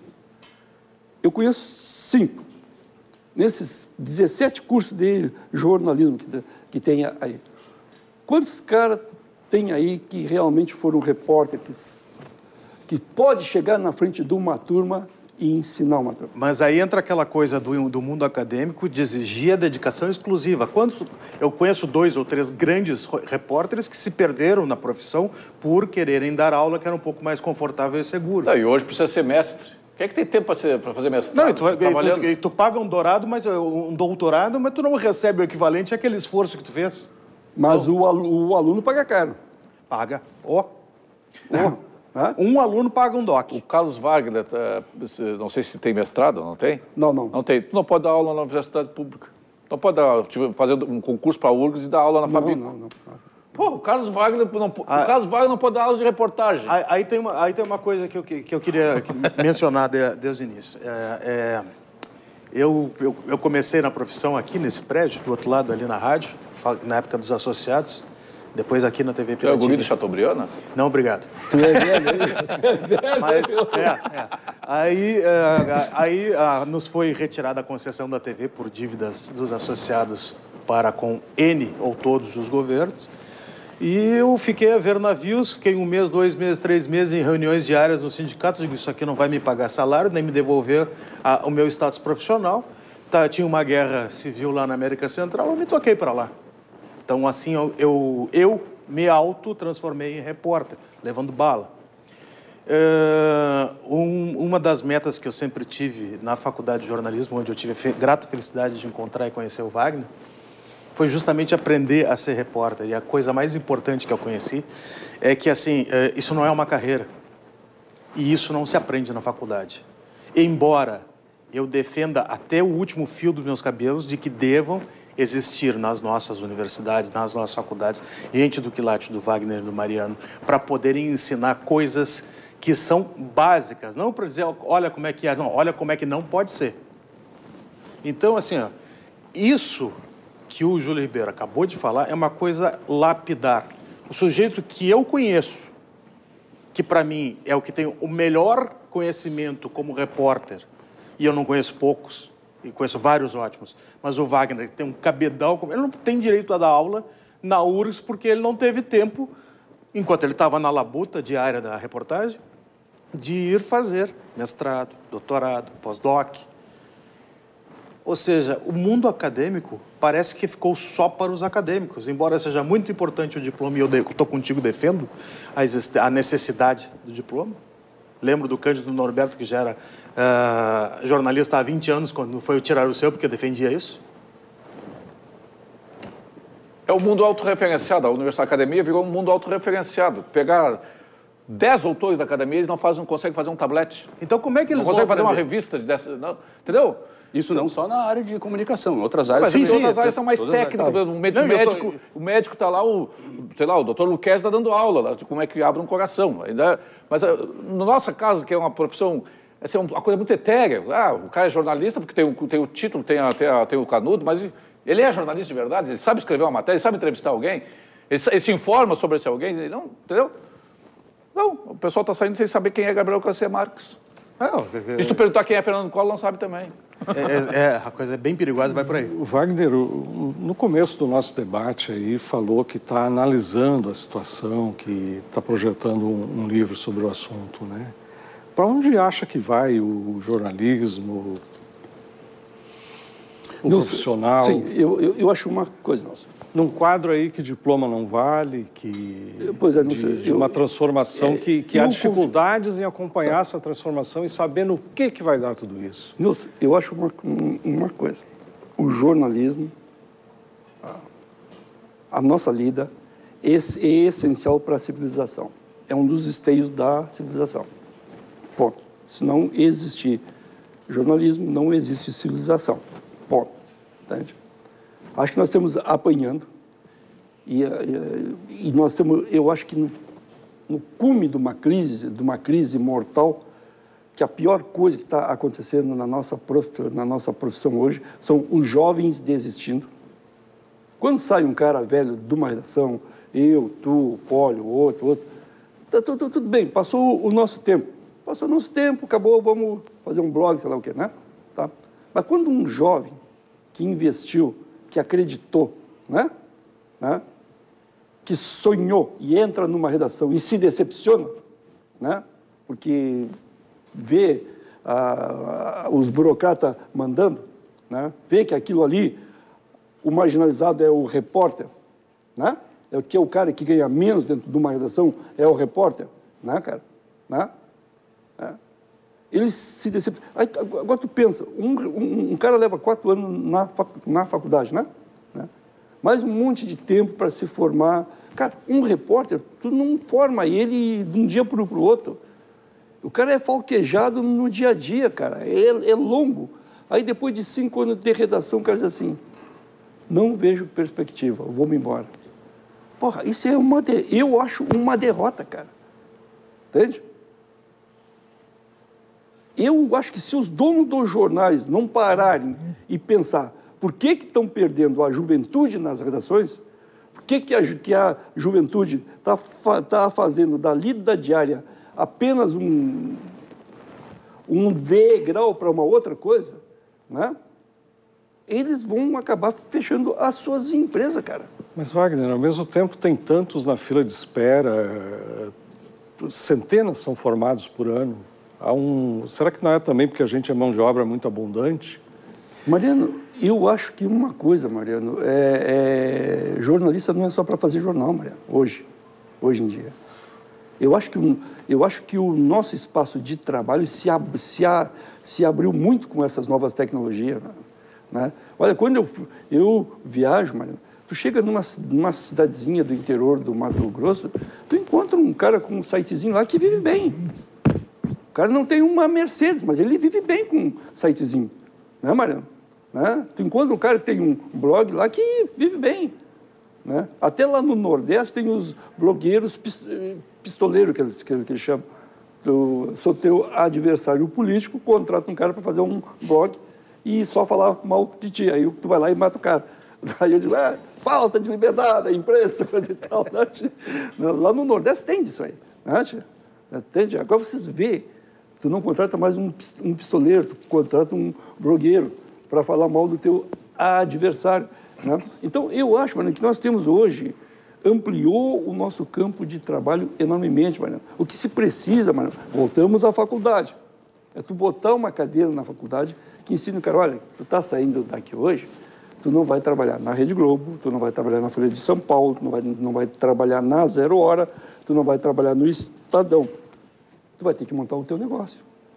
[SPEAKER 2] Eu conheço cinco. Nesses dezessete cursos de jornalismo que, que tem aí, quantos caras tem aí que realmente foram repórter, que, que pode chegar na frente de uma turma e ensinar uma turma?
[SPEAKER 5] Mas aí entra aquela coisa do, do mundo acadêmico de exigir a dedicação exclusiva. Quantos, eu conheço dois ou três grandes repórteres que se perderam na profissão por quererem dar aula que era um pouco mais confortável e seguro.
[SPEAKER 3] Não, e hoje precisa ser mestre. Quem é que tem tempo para fazer mestrado?
[SPEAKER 5] Não, e tu, e tu, e tu paga um dourado, mas, um doutorado, mas tu não recebe o equivalente àquele esforço que tu fez.
[SPEAKER 2] Mas o, aluno, o aluno paga caro.
[SPEAKER 5] Paga. Oh. Oh. Um aluno paga um doc.
[SPEAKER 3] O Carlos Wagner, não sei se tem mestrado, não tem?
[SPEAKER 2] Não, não.
[SPEAKER 3] Não tem. Tu não pode dar aula na universidade pública. Não pode dar, fazer um concurso para a U R G S e dar aula na Fabico.
[SPEAKER 2] Não, não, não.
[SPEAKER 3] Pô, o Carlos Wagner não, ah, o Carlos Wagner não pode dar aula de reportagem.
[SPEAKER 5] Aí, aí, tem, uma, aí tem uma coisa que eu, que eu queria mencionar de, desde o início. É, é, eu, eu, eu comecei na profissão aqui nesse prédio, do outro lado ali na rádio, na época dos associados, depois aqui na T V Piratini.
[SPEAKER 3] Tu é o guri de Chateaubriand?
[SPEAKER 5] Não, obrigado.
[SPEAKER 2] Tu é velho, tu é velho.
[SPEAKER 5] Mas, é, é. Aí, é, aí a, nos foi retirada a concessão da T V por dívidas dos associados para com N ou todos os governos. E eu fiquei a ver navios, fiquei um mês, dois meses, três meses em reuniões diárias no sindicato. Digo, isso aqui não vai me pagar salário, nem me devolver a, o meu status profissional. Tá, tinha uma guerra civil lá na América Central, eu me toquei para lá. Então, assim, eu, eu, eu me auto-transformei em repórter, levando bala. É, um, uma das metas que eu sempre tive na faculdade de jornalismo, onde eu tive a fe- grata felicidade de encontrar e conhecer o Wagner, foi justamente aprender a ser repórter. E a coisa mais importante que eu conheci é que, assim, isso não é uma carreira. E isso não se aprende na faculdade. Embora eu defenda até o último fio dos meus cabelos de que devam existir nas nossas universidades, nas nossas faculdades, gente do quilate do Wagner e do Mariano, para poderem ensinar coisas que são básicas. Não para dizer, olha como é que é, não, olha como é que não pode ser. Então, assim, ó, isso que o Júlio Ribeiro acabou de falar é uma coisa lapidar. O sujeito que eu conheço, que para mim é o que tem o melhor conhecimento como repórter, e eu não conheço poucos, e conheço vários ótimos, mas o Wagner tem um cabedal, ele não tem direito a dar aula na U R G S porque ele não teve tempo, enquanto ele estava na labuta diária da reportagem, de ir fazer mestrado, doutorado, pós-doc. Ou seja, o mundo acadêmico parece que ficou só para os acadêmicos, embora seja muito importante o diploma, e eu estou contigo, defendo a necessidade do diploma. Lembro do Cândido Norberto, que já era uh, jornalista há vinte anos, quando foi tirar o seu, porque defendia isso.
[SPEAKER 3] É o mundo autorreferenciado, a Universidade da Academia virou um mundo autorreferenciado. Pegar dez autores da academia, eles não, fazem, não conseguem fazer um tablet.
[SPEAKER 5] Então como é que eles
[SPEAKER 3] não
[SPEAKER 5] vão
[SPEAKER 3] conseguem fazer uma
[SPEAKER 5] aprender?
[SPEAKER 3] revista de dessa, não, entendeu?
[SPEAKER 1] Isso não só na área de comunicação, em outras áreas...
[SPEAKER 3] Mas
[SPEAKER 1] também.
[SPEAKER 3] sim, outras áreas são mais técnicas. O médico,
[SPEAKER 5] Não, tô...
[SPEAKER 3] médico, o médico está lá, o, sei lá, o doutor Luquez está dando aula lá, de como é que abre um coração. Ainda, mas no nosso caso, que é uma profissão, essa é uma coisa muito etérea. Ah, o cara é jornalista porque tem o, tem o título, tem, a, tem, a, tem o canudo, mas ele é jornalista de verdade, ele sabe escrever uma matéria, ele sabe entrevistar alguém, ele, ele se informa sobre esse alguém, ele não, entendeu? Não, o pessoal está saindo sem saber quem é Gabriel Garcia Marques.
[SPEAKER 5] Não,
[SPEAKER 3] e se tu perguntar quem é Fernando Collor, não sabe também.
[SPEAKER 5] É, é, a coisa é bem perigosa, vai por aí.
[SPEAKER 4] O Wagner, no começo do nosso debate aí, falou que está analisando a situação, que está projetando um, um livro sobre o assunto, né? Para onde acha que vai o jornalismo, o
[SPEAKER 2] Não,
[SPEAKER 4] profissional?
[SPEAKER 2] Sim, eu, eu, eu acho uma coisa, nossa.
[SPEAKER 4] Num quadro aí que diploma não vale, que
[SPEAKER 2] Pois é, não
[SPEAKER 4] de,
[SPEAKER 2] sei,
[SPEAKER 4] de
[SPEAKER 2] eu-
[SPEAKER 4] uma transformação
[SPEAKER 2] é,
[SPEAKER 4] que, que
[SPEAKER 2] eu
[SPEAKER 4] há
[SPEAKER 2] confio-
[SPEAKER 4] dificuldades em acompanhar essa transformação e saber no que, que vai dar tudo isso.
[SPEAKER 2] Nilson, eu acho uma, um- uma coisa. O jornalismo, a, a nossa lida, esse é essencial para a civilização. É um dos esteios da civilização. Ponto. Se não existir jornalismo, não existe civilização. Ponto. Entende? Acho que nós estamos apanhando e, e, e nós temos, eu acho que no, no cume de uma crise, de uma crise mortal, que a pior coisa que está acontecendo na nossa, prof, na nossa profissão hoje são os jovens desistindo. Quando sai um cara velho de uma redação, eu, tu, o Pólio, outro, outro, tá tudo, tudo bem, passou o nosso tempo. Passou o nosso tempo, acabou, vamos fazer um blog, sei lá o quê, né? Tá? Mas quando um jovem que investiu, que acreditou, né? Né? Que sonhou e entra numa redação e se decepciona, né? Porque vê ah, os burocratas mandando, né? Vê que aquilo ali, o marginalizado é o repórter, né? É o que é o cara que ganha menos dentro de uma redação, é o repórter, né, cara? Né? É. Ele se decepciona. Aí, agora tu pensa, um, um, um cara leva quatro anos na, fac, na faculdade, né? né? Mais um monte de tempo para se formar. Cara, um repórter, tu não forma ele de um dia para o outro. O cara é falquejado no dia a dia, cara. É, é longo. Aí depois de cinco anos de redação, o cara diz assim, não vejo perspectiva, vou me embora. Porra, isso é uma... De... Eu acho uma derrota, cara. Entende? Eu acho que se os donos dos jornais não pararem e pensar por que que estão perdendo a juventude nas redações, por que que a, que a juventude está fa, tá fazendo da lida diária apenas um, um degrau para uma outra coisa, né? Eles vão acabar fechando as suas empresas, cara.
[SPEAKER 4] Mas, Wagner, ao mesmo tempo tem tantos na fila de espera, centenas são formados por ano. Há um... Será que não é também porque a gente é mão de obra muito abundante?
[SPEAKER 2] Mariano, eu acho que uma coisa, Mariano, é, é... jornalista não é só para fazer jornal, Mariano, hoje, hoje em dia. Eu acho que, um, eu acho que o nosso espaço de trabalho se, ab, se, a, se abriu muito com essas novas tecnologias, né? Olha, quando eu, eu viajo, Mariano, tu chega numa, numa cidadezinha do interior do Mato Grosso, tu encontra um cara com um sitezinho lá que vive bem. O cara não tem uma Mercedes, mas ele vive bem com um sitezinho, né, Mariano? Né? Tu encontra um cara que tem um blog lá que vive bem, né? Até lá no Nordeste tem os blogueiros pistoleiros, que eles, que eles chamam. Tu, sou teu adversário político, contrata um cara para fazer um blog e só falar mal de ti. Aí tu vai lá e mata o cara. Aí eu digo, ah, falta de liberdade, a imprensa, coisa e tal. Né? Lá no Nordeste tem disso aí. Né? Entende? Agora vocês vê, tu não contrata mais um, um pistoleiro, tu contrata um blogueiro para falar mal do teu adversário. Né? Então, eu acho, Mariano, que nós temos hoje, ampliou o nosso campo de trabalho enormemente, Mariano. O que se precisa, Mariano, voltamos à faculdade. É tu botar uma cadeira na faculdade que ensina o cara, olha, tu está saindo daqui hoje, tu não vai trabalhar na Rede Globo, tu não vai trabalhar na Folha de São Paulo, tu não vai, não vai trabalhar na Zero Hora, tu não vai trabalhar no Estadão. Tu vai ter que montar o teu negócio.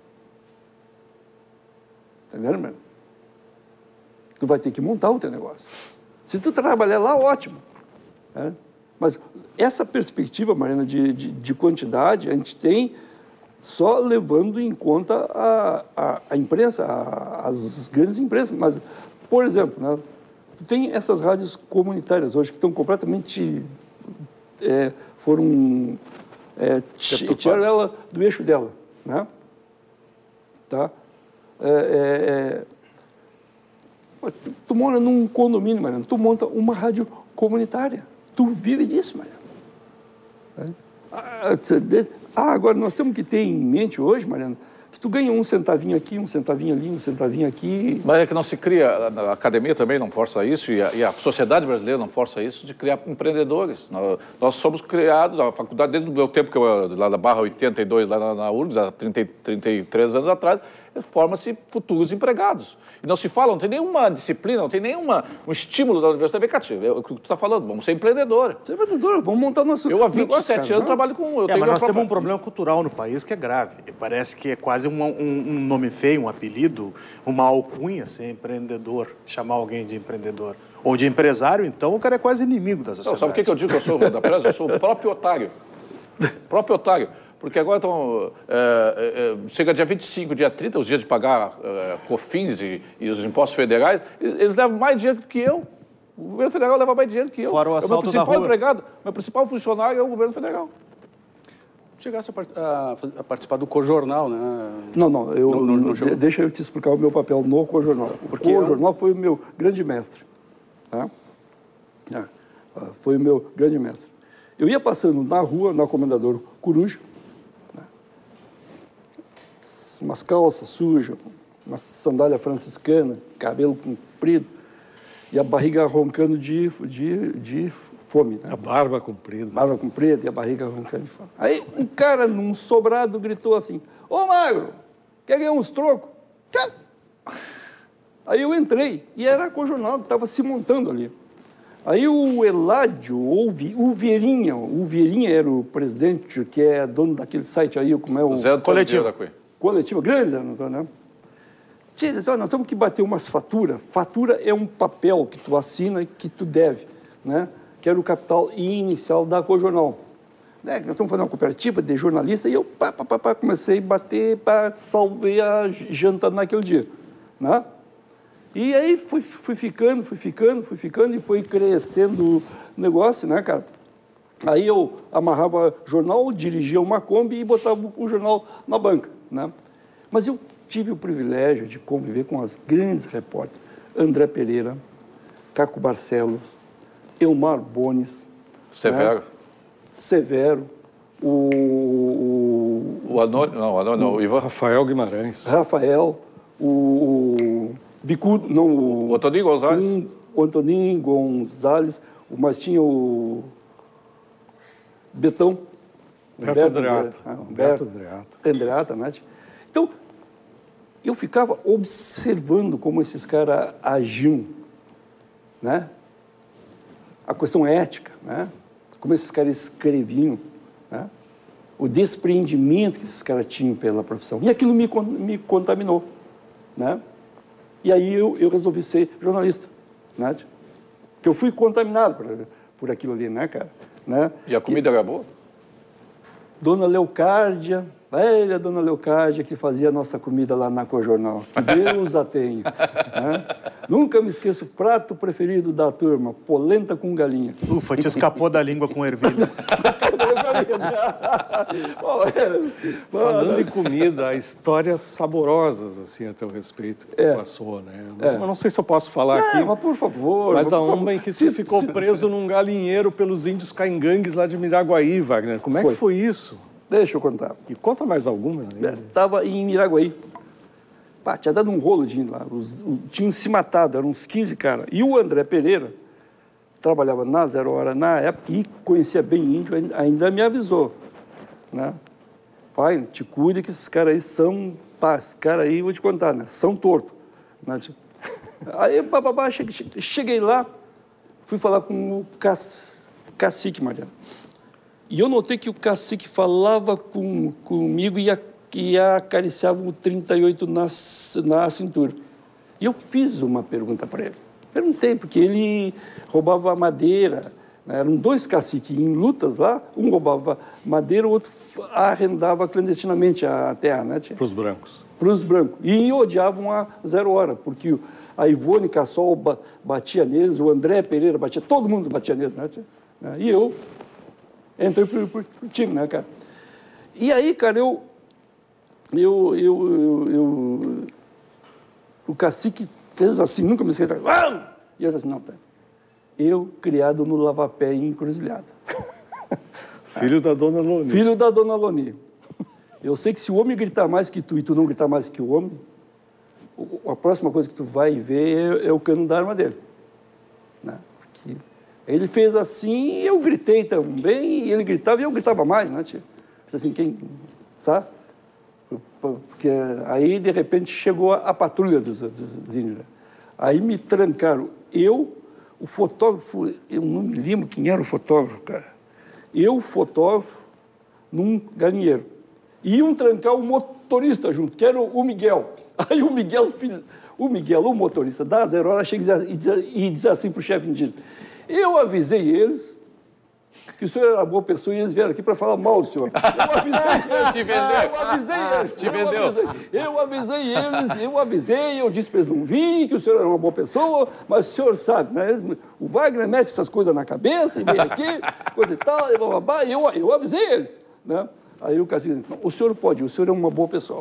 [SPEAKER 2] Tá entendendo, meu? Tu vai ter que montar o teu negócio. Se tu trabalhar lá, ótimo. Né? Mas essa perspectiva, Mariana, de, de, de quantidade, a gente tem só levando em conta a, a, a imprensa, a, as grandes empresas. Mas, por exemplo, né, tem essas rádios comunitárias hoje que estão completamente... É, foram... É, tiraram ela do eixo dela. Né? Tá? É, é, tu, tu mora num condomínio, Mariana, tu monta uma rádio comunitária. Tu vive disso, Mariana. É. Ah, agora nós temos que ter em mente hoje, Mariana, que tu ganha um centavinho aqui, um centavinho ali, um centavinho aqui.
[SPEAKER 3] Mas é que não se cria, a academia também não força isso, e a, e a sociedade brasileira não força isso, de criar empreendedores. Nós, nós somos criados, a faculdade, desde o meu tempo, que eu, lá da Barra oitenta e dois, lá na, na U R G S, há trinta, trinta e três anos atrás, forma-se futuros empregados. E não se fala, não tem nenhuma disciplina, não tem nenhum um estímulo da universidade. Vem cá, tio, é o que tu está falando, vamos ser empreendedor.
[SPEAKER 2] Ser empreendedor, vamos montar nosso
[SPEAKER 3] Eu há vinte e sete
[SPEAKER 2] negócio,
[SPEAKER 3] anos trabalho com... Eu
[SPEAKER 5] é,
[SPEAKER 3] tenho
[SPEAKER 5] mas nós
[SPEAKER 3] própria...
[SPEAKER 5] temos um problema cultural no país que é grave. Parece que é quase um, um, um nome feio, um apelido, uma alcunha ser empreendedor, chamar alguém de empreendedor. Ou de empresário, então, o cara é quase inimigo da sociedade.
[SPEAKER 3] Não, sabe o que, que eu digo que eu sou da presa? Eu sou o próprio otário. O próprio otário. Porque agora estão, é, é, chega dia vinte e cinco, dia trinta, os dias de pagar é, COFINS e, e os impostos federais, eles levam mais dinheiro do que eu. O governo federal leva mais dinheiro que eu.
[SPEAKER 5] Fora o assalto
[SPEAKER 3] meu principal
[SPEAKER 5] da rua.
[SPEAKER 3] empregado, meu principal funcionário é o governo federal.
[SPEAKER 1] Chegasse a, part a, a participar do Cojornal, né?
[SPEAKER 2] Não, não, eu,
[SPEAKER 1] não, não, não
[SPEAKER 2] de, deixa eu te explicar o meu papel no Cojornal. O Cojornal foi o meu grande mestre. Tá? É, foi o meu grande mestre. Eu ia passando na rua, na Comendador Coruja, né? Umas calças sujas, uma sandália franciscana, cabelo comprido e a barriga roncando de, de, de fome. Né?
[SPEAKER 4] A barba comprida.
[SPEAKER 2] Barba comprida e a barriga roncando de fome. Aí um cara num sobrado gritou assim, ô magro, quer ganhar uns trocos? Quer? Aí eu entrei e era a Jornal que estava se montando ali. Aí o Eládio, ou o Vieirinha, o Vieirinha era o presidente, que é dono daquele site aí, como é o...
[SPEAKER 3] Zé
[SPEAKER 5] Coletivo.
[SPEAKER 3] Da Cunha.
[SPEAKER 2] Coletivo, grande, né? Diz, nós temos que bater umas faturas. Fatura é um papel que tu assina e que tu deve, né? Que era o capital inicial da Cojornal. Né? Nós estamos fazendo uma cooperativa de jornalista e eu pá, pá, pá, pá, comecei a bater para salvar a janta naquele dia, né? E aí fui, fui ficando, fui ficando, fui ficando e foi crescendo o negócio, né, cara? Aí eu amarrava jornal, dirigia uma Kombi e botava o jornal na banca, né? Mas eu tive o privilégio de conviver com as grandes repórteres. André Pereira, Caco Barcelos, Elmar Bones.
[SPEAKER 3] Severo.
[SPEAKER 2] Né? Severo. O... O,
[SPEAKER 3] o Anônimo, não, o Anônimo, o Ivan.
[SPEAKER 4] Rafael Guimarães.
[SPEAKER 2] Rafael. O... Bicudo, não... O,
[SPEAKER 3] o Antoninho Gonzalez.
[SPEAKER 2] Um, o Antoninho Gonzalez. Mas tinha o... Betão.
[SPEAKER 4] Humberto Andreata.
[SPEAKER 2] Ah, Humberto
[SPEAKER 4] Andreata.
[SPEAKER 2] Andreata, né? Então, eu ficava observando como esses caras agiam, né? A questão ética, né? Como esses caras escreviam, né? O despreendimento que esses caras tinham pela profissão. E aquilo me, me contaminou, né? E aí eu, eu resolvi ser jornalista, né? Que eu fui contaminado por, por aquilo ali, né, cara? Né?
[SPEAKER 3] E a comida era boa?
[SPEAKER 2] Dona Leocárdia, velha Dona Leocárdia, que fazia a nossa comida lá na Cojornal. Que Deus a tenha. Né? Nunca me esqueço o prato preferido da turma, polenta com galinha.
[SPEAKER 5] Ufa, te escapou da língua com ervilha.
[SPEAKER 4] Falando em comida, há histórias saborosas assim a teu respeito que tu é. passou, né? Eu
[SPEAKER 2] É.
[SPEAKER 4] não, não sei se eu posso falar
[SPEAKER 2] Não,
[SPEAKER 4] aqui.
[SPEAKER 2] mas por favor.
[SPEAKER 4] Mas a
[SPEAKER 2] por
[SPEAKER 4] uma
[SPEAKER 2] favor.
[SPEAKER 4] em que
[SPEAKER 2] Se-
[SPEAKER 4] tu ficou
[SPEAKER 2] se-
[SPEAKER 4] preso num galinheiro pelos índios caingangues lá de Miraguaí, Wagner. Como é
[SPEAKER 2] Foi.
[SPEAKER 4] que foi isso?
[SPEAKER 2] Deixa eu contar.
[SPEAKER 4] E conta mais alguma. Né?
[SPEAKER 2] Estava em Miraguaí. Pá, tinha dado um rolo de índio lá, os, os, tinham se matado, eram uns quinze caras. E o André Pereira, trabalhava na Zero Hora na época e conhecia bem índio, ainda me avisou, né? Pai, te cuida que esses caras aí são, pá, esses caras aí, vou te contar, né? São tortos. Né? Aí, bababá, cheguei, cheguei lá, fui falar com o cacique, Mariano. E eu notei que o cacique falava com, comigo e, a, e acariciava o trinta e oito na, na cintura. E eu fiz uma pergunta para ele. Perguntei, porque ele roubava madeira, né? Eram dois caciques em lutas lá, um roubava madeira, o outro arrendava clandestinamente a terra. Né?
[SPEAKER 4] Para os brancos.
[SPEAKER 2] Para os brancos. E odiavam a Zero Hora, porque a Ivone Cassol batia neles, o André Pereira batia, todo mundo batia neles. Né? E eu entrei para o time, né, cara? E aí, cara, eu, eu, eu, eu, eu o cacique fez assim, nunca me esqueci. E eu disse assim, não, tá. Eu, criado no Lavapé em Encruzilhada.
[SPEAKER 4] Filho da Dona Loni.
[SPEAKER 2] Filho da Dona Loni. Eu sei que se o homem gritar mais que tu e tu não gritar mais que o homem, a próxima coisa que tu vai ver é, é o cano da arma dele. Né? Porque ele fez assim, eu gritei também, e ele gritava e eu gritava mais, né, tio? Assim, quem, sabe? Porque aí, de repente, chegou a, a patrulha dos, dos índios. Né? Aí me trancaram. Eu, o fotógrafo, eu não me lembro quem era o fotógrafo, cara. Eu, fotógrafo, num galinheiro. Iam trancar o motorista junto, que era o Miguel. Aí o Miguel, filho, o Miguel, o motorista da Zero Hora, chega e diz, e diz assim para o chefe indígena, eu avisei eles que o senhor era uma boa pessoa e eles vieram aqui para falar mal do senhor. Eu avisei eles.
[SPEAKER 3] Te vendeu.
[SPEAKER 2] Eu avisei eles.
[SPEAKER 3] Te
[SPEAKER 2] eu
[SPEAKER 3] vendeu.
[SPEAKER 2] Avisei, eu avisei eles, eu avisei, eu disse para eles não virem, que o senhor era uma boa pessoa, mas o senhor sabe, né? Eles, o Wagner mete essas coisas na cabeça e vem aqui, coisa e tal, e blá, blá, blá, e eu, eu avisei eles, né? Aí o cacique disse, o senhor pode, o senhor é uma boa pessoa.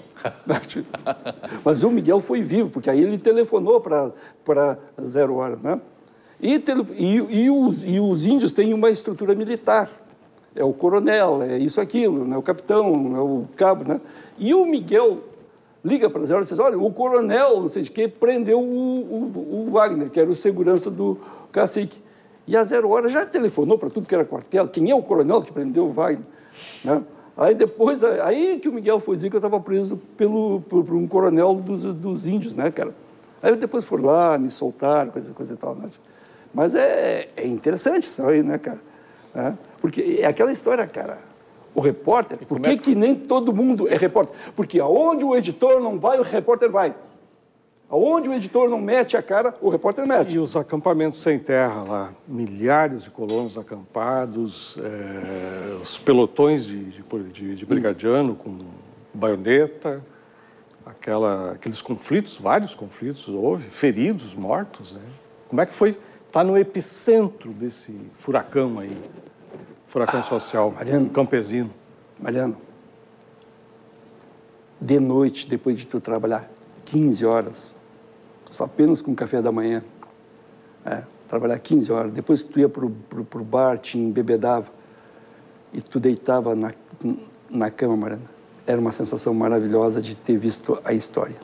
[SPEAKER 2] Mas o Miguel foi vivo, porque aí ele telefonou para Zero Hora, né? E, tele, e, e, os, e os índios têm uma estrutura militar. É o coronel, é isso, aquilo, né? O capitão, é o cabo, né? E o Miguel liga para Zero Hora e diz, olha, o coronel, não sei de quê, prendeu o, o, o Wagner, que era o segurança do cacique. E a Zero Hora já telefonou para tudo que era quartel. Quem é o coronel que prendeu o Wagner? Né? Aí depois, aí que o Miguel foi dizer que eu estava preso pelo, por, por um coronel dos, dos índios, né, cara? Aí depois foram lá, me soltaram, coisa, coisa e tal, né? Mas é, é interessante isso aí, né, cara? É, porque é aquela história, cara, o repórter, por que, é que... que nem todo mundo é repórter? Porque aonde o editor não vai, o repórter vai. Aonde o editor não mete a cara, o repórter mete.
[SPEAKER 4] E os acampamentos sem terra lá, milhares de colonos acampados, é, os pelotões de, de, de brigadiano com baioneta, aquela, aqueles conflitos, vários conflitos houve, feridos, mortos, né? Como é que foi? Está no epicentro desse furacão aí, furacão ah, social, Mariano, campesino.
[SPEAKER 2] Mariano, de noite, depois de tu trabalhar quinze horas, só apenas com café da manhã, é, trabalhar quinze horas, depois que tu ia para o bar, te embebedava e tu deitava na, na cama, Mariana, era uma sensação maravilhosa de ter visto a história.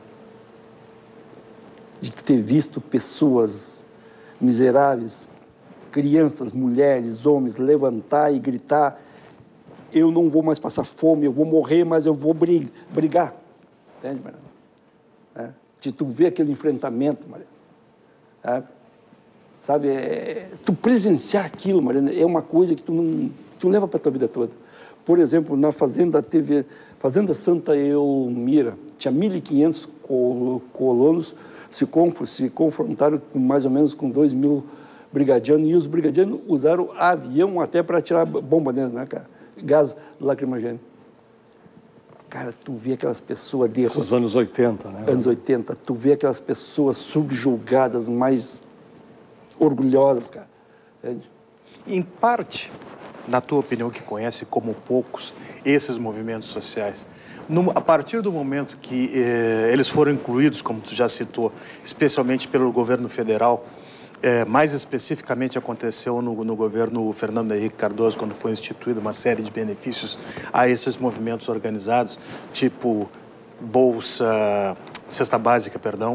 [SPEAKER 2] De ter visto pessoas miseráveis, crianças, mulheres, homens, levantar e gritar, eu não vou mais passar fome, eu vou morrer, mas eu vou brigar. Entende, Mariana? É, de tu ver aquele enfrentamento, Mariana. É, sabe, é, tu presenciar aquilo, Mariana, é uma coisa que tu não tu leva para a tua vida toda. Por exemplo, na fazenda teve Fazenda Santa Elmira, tinha mil e quinhentos colonos, se, conf, se confrontaram com mais ou menos com dois mil brigadianos, e os brigadianos usaram avião até para tirar bomba deles, né, cara? Gás lacrimogêneo. Cara, tu vê aquelas pessoas... De...
[SPEAKER 4] Os anos oitenta, né?
[SPEAKER 2] Anos oitenta. Tu vê aquelas pessoas subjugadas, mais orgulhosas, cara. Entende?
[SPEAKER 5] Em parte, na tua opinião, que conhece como poucos esses movimentos sociais, no, a partir do momento que eh, eles foram incluídos, como tu já citou, especialmente pelo governo federal, É, mais especificamente aconteceu no, no governo Fernando Henrique Cardoso, quando foi instituída uma série de benefícios a esses movimentos organizados, tipo bolsa, cesta básica, perdão,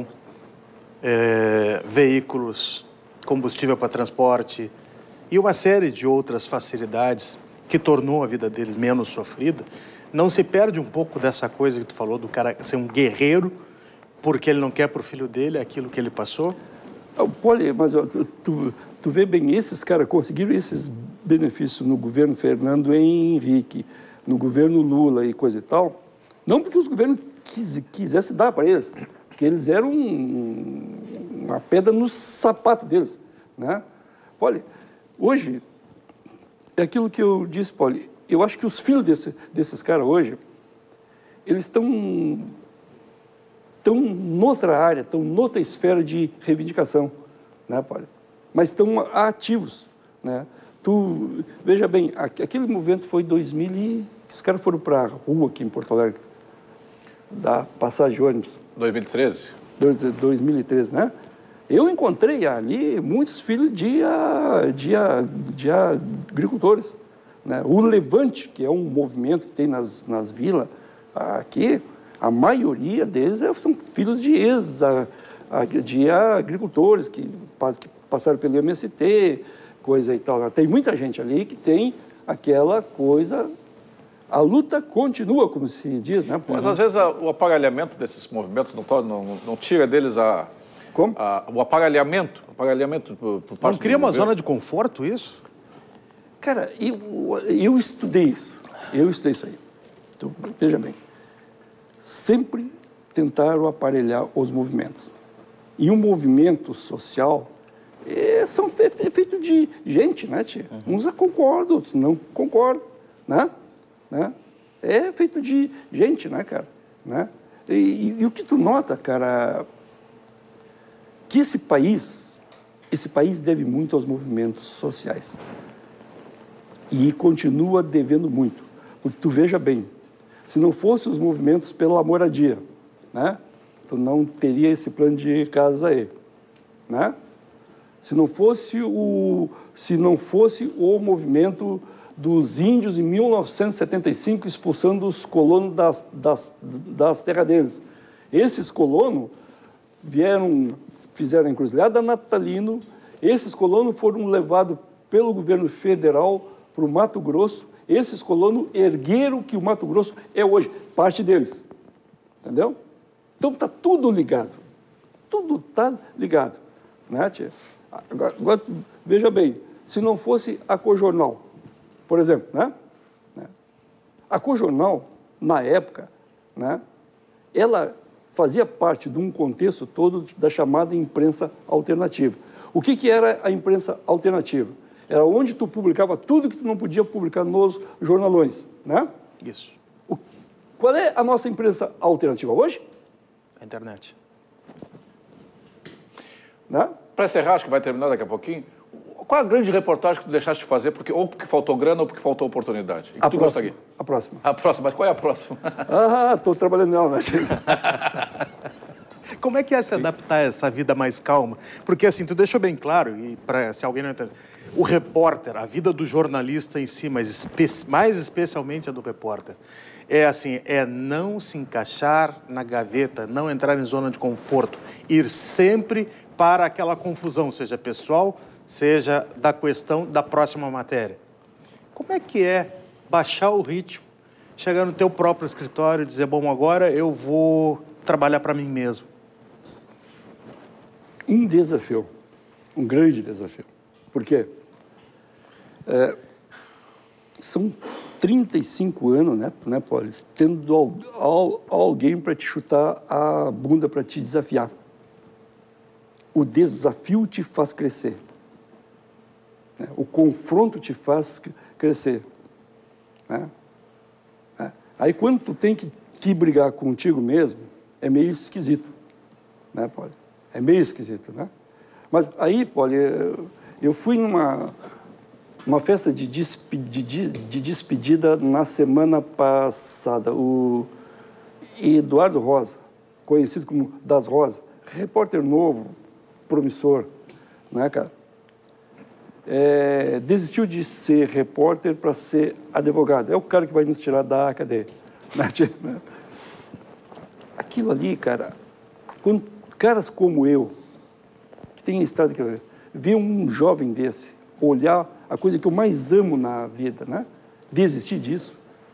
[SPEAKER 5] é, veículos, combustível para transporte e uma série de outras facilidades que tornou a vida deles menos sofrida, não se perde um pouco dessa coisa que tu falou do cara ser um guerreiro porque ele não quer para o filho dele aquilo que ele passou?
[SPEAKER 2] Poli, mas ó, tu, tu, tu vê bem, esses caras conseguiram esses benefícios no governo Fernando Henrique, no governo Lula e coisa e tal, não porque os governos quis, quisessem dar para eles, porque eles eram um, uma pedra no sapato deles, né? Poli, hoje, é aquilo que eu disse, Poli, eu acho que os filhos desse, desses caras hoje, eles estão estão noutra área, estão noutra esfera de reivindicação, né, Poli? Mas estão ativos, né? Tu, veja bem, aquele movimento foi em dois mil e... Os caras foram para a rua aqui em Porto Alegre, da passagem de ônibus.
[SPEAKER 3] dois mil e treze?
[SPEAKER 2] dois mil e treze, né? Eu encontrei ali muitos filhos de, de, de agricultores, né? O Levante, que é um movimento que tem nas, nas vilas aqui, a maioria deles são filhos de ex, de agricultores que, que passaram pelo M S T, coisa e tal. Tem muita gente ali que tem aquela coisa... A luta continua, como se diz, né?
[SPEAKER 3] Mas, às vezes, a, o aparelhamento desses movimentos não, não, não tira deles a...
[SPEAKER 2] Como?
[SPEAKER 3] A, o aparelhamento, o aparelhamento por, por parte
[SPEAKER 5] Não cria uma
[SPEAKER 3] governo.
[SPEAKER 5] zona de conforto, isso?
[SPEAKER 2] Cara, eu, eu estudei isso. Eu estudei isso aí. Então, veja bem. Sempre tentaram aparelhar os movimentos. E um movimento social é, são fe, é feito de gente, né, tia? Uhum. Uns concordam, outros não concordam, né? Né? É feito de gente, né, cara? Né? E, e, e o que tu nota, cara, que esse país, esse país deve muito aos movimentos sociais. E continua devendo muito. Porque tu veja bem, se não fosse os movimentos pela moradia, né, tu não teria esse plano de casa aí, né? Se não fosse o, se não fosse o movimento dos índios em mil novecentos e setenta e cinco expulsando os colonos das, das, das terras deles. Esses colonos vieram, fizeram a encruzilhada Natalino, esses colonos foram levados pelo governo federal para o Mato Grosso, esses colonos ergueram o que o Mato Grosso é hoje, parte deles, entendeu? Então está tudo ligado, tudo está ligado, né, tia? Agora, agora, veja bem, se não fosse a Cojornal, por exemplo, né? A Cojornal, na época, né, ela fazia parte de um contexto todo da chamada imprensa alternativa. O que, que era a imprensa alternativa? Era onde tu publicava tudo que tu não podia publicar nos jornalões, né?
[SPEAKER 5] Isso.
[SPEAKER 2] O, qual é a nossa imprensa alternativa hoje?
[SPEAKER 5] A internet.
[SPEAKER 2] Né?
[SPEAKER 3] Para encerrar, acho que vai terminar daqui a pouquinho. Qual a grande reportagem que tu deixaste de fazer, porque, ou porque faltou grana ou porque faltou oportunidade? E que
[SPEAKER 2] A
[SPEAKER 3] tu
[SPEAKER 2] próxima.
[SPEAKER 3] gostaria?
[SPEAKER 2] A próxima.
[SPEAKER 3] A próxima, mas qual é a próxima?
[SPEAKER 2] Ah, estou trabalhando nela, né?
[SPEAKER 5] Como é que é se adaptar a essa vida mais calma? Porque, assim, tu deixou bem claro, e pra, se alguém não entende, o repórter, a vida do jornalista em si, mas espe mais especialmente a do repórter, é assim, é não se encaixar na gaveta, não entrar em zona de conforto, ir sempre para aquela confusão, seja pessoal, seja da questão da próxima matéria. Como é que é baixar o ritmo, chegar no teu próprio escritório e dizer, bom, agora eu vou trabalhar para mim mesmo?
[SPEAKER 2] Um desafio, um grande desafio. Por quê? É, são trinta e cinco anos, né, né Poli, tendo al, al, alguém para te chutar a bunda, para te desafiar. O desafio te faz crescer. Né? O confronto te faz crescer. Né? É. Aí, quando tu tem que, que brigar contigo mesmo, é meio esquisito. Né, Poli? É meio esquisito, né? Mas aí, Poli, eu fui numa uma festa de, despe, de, de despedida na semana passada. O Eduardo Rosa, conhecido como Das Rosas, repórter novo, promissor, né, cara? É, desistiu de ser repórter para ser advogado. É o cara que vai nos tirar da cadeia. Né? Aquilo ali, cara, Quando caras como eu, que tem estado aqui, ver um jovem desse, olhar a coisa que eu mais amo na vida, né? Desistir disso,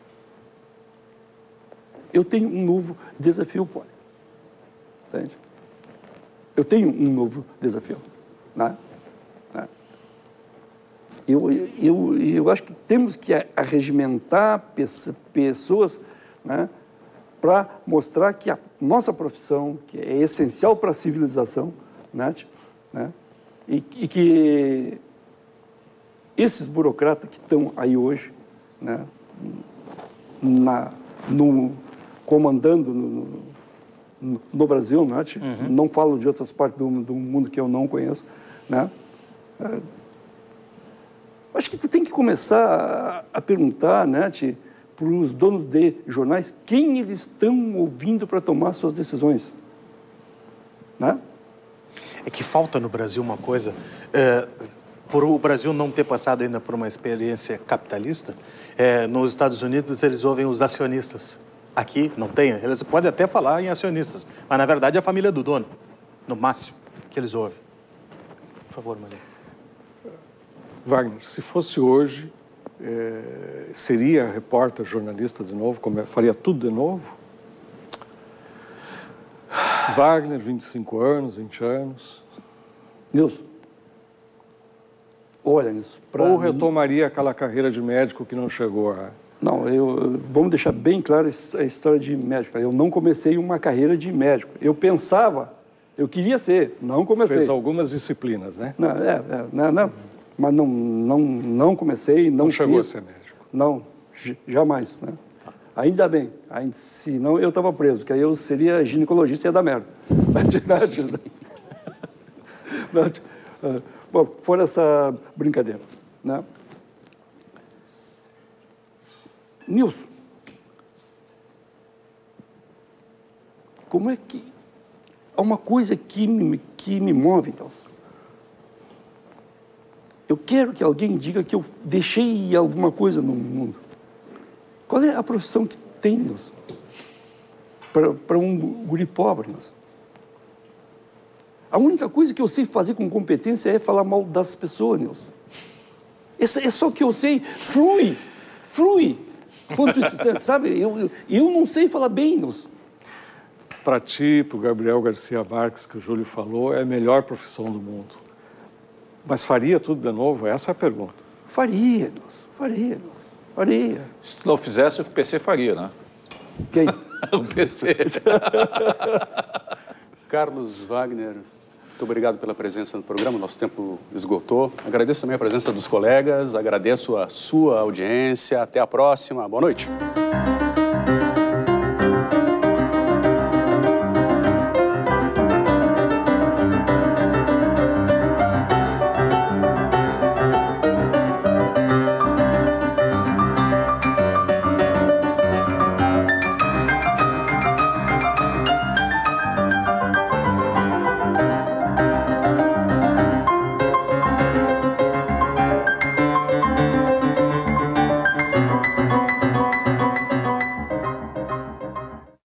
[SPEAKER 2] eu tenho um novo desafio, pô. Entende? Eu tenho um novo desafio, né? né? Eu, eu, eu acho que temos que arregimentar pessoas, né, para mostrar que a nossa profissão, que é essencial para a civilização, né, né, e, e que esses burocratas que estão aí hoje, né, na, no, comandando no, no, no Brasil, né, uhum. não falo de outras partes do, do mundo que eu não conheço, né, é, acho que tu tem que começar a, a perguntar, né, para os donos de jornais quem eles estão ouvindo para tomar suas decisões, né?
[SPEAKER 5] É que falta no Brasil uma coisa, é, por o Brasil não ter passado ainda por uma experiência capitalista, é, nos Estados Unidos eles ouvem os acionistas. Aqui não tem, eles podem até falar em acionistas, mas na verdade é a família do dono, no máximo, que eles ouvem. Por favor, Maria.
[SPEAKER 4] Wagner, se fosse hoje, é, seria repórter, jornalista de novo, como, faria tudo de novo? Wagner, vinte e cinco anos, vinte anos.
[SPEAKER 2] Nilson, olha, Nilson...
[SPEAKER 4] Ou retomaria aquela carreira de médico que não chegou a...
[SPEAKER 2] Não, eu, vamos deixar bem claro a história de médico. Eu não comecei uma carreira de médico. Eu pensava, eu queria ser, não comecei.
[SPEAKER 4] Fez algumas disciplinas, né?
[SPEAKER 2] Não, é, é, não, não, mas não, não, não comecei, não,
[SPEAKER 4] não chegou
[SPEAKER 2] fiz,
[SPEAKER 4] a ser médico?
[SPEAKER 2] Não, jamais, né? Tá. Ainda bem, ainda, senão eu estava preso, porque aí eu seria ginecologista e ia dar merda. Bom, fora essa brincadeira, né? Nilson, como é que... Há uma coisa que me, que me move, então. Eu quero que alguém diga que eu deixei alguma coisa no mundo. Qual é a profissão que tem, Nilson, para um guri pobre, Nilson? A única coisa que eu sei fazer com competência é falar mal das pessoas, Nilson. Esse, é só que eu sei, flui, flui. Quanto isso, sabe, eu, eu, eu não sei falar bem, Nilson.
[SPEAKER 4] Para ti, para o Gabriel Garcia Marques, que o Júlio falou, é a melhor profissão do mundo. Mas faria tudo de novo? Essa é a pergunta.
[SPEAKER 2] Faria, Nilson, faria, Nilson, faria.
[SPEAKER 3] Se tu não fizesse, o P C faria, né?
[SPEAKER 2] Quem?
[SPEAKER 3] O P C.
[SPEAKER 1] Carlos Wagner, muito obrigado pela presença no programa, nosso tempo esgotou. Agradeço também a presença dos colegas, agradeço a sua audiência. Até a próxima. Boa noite.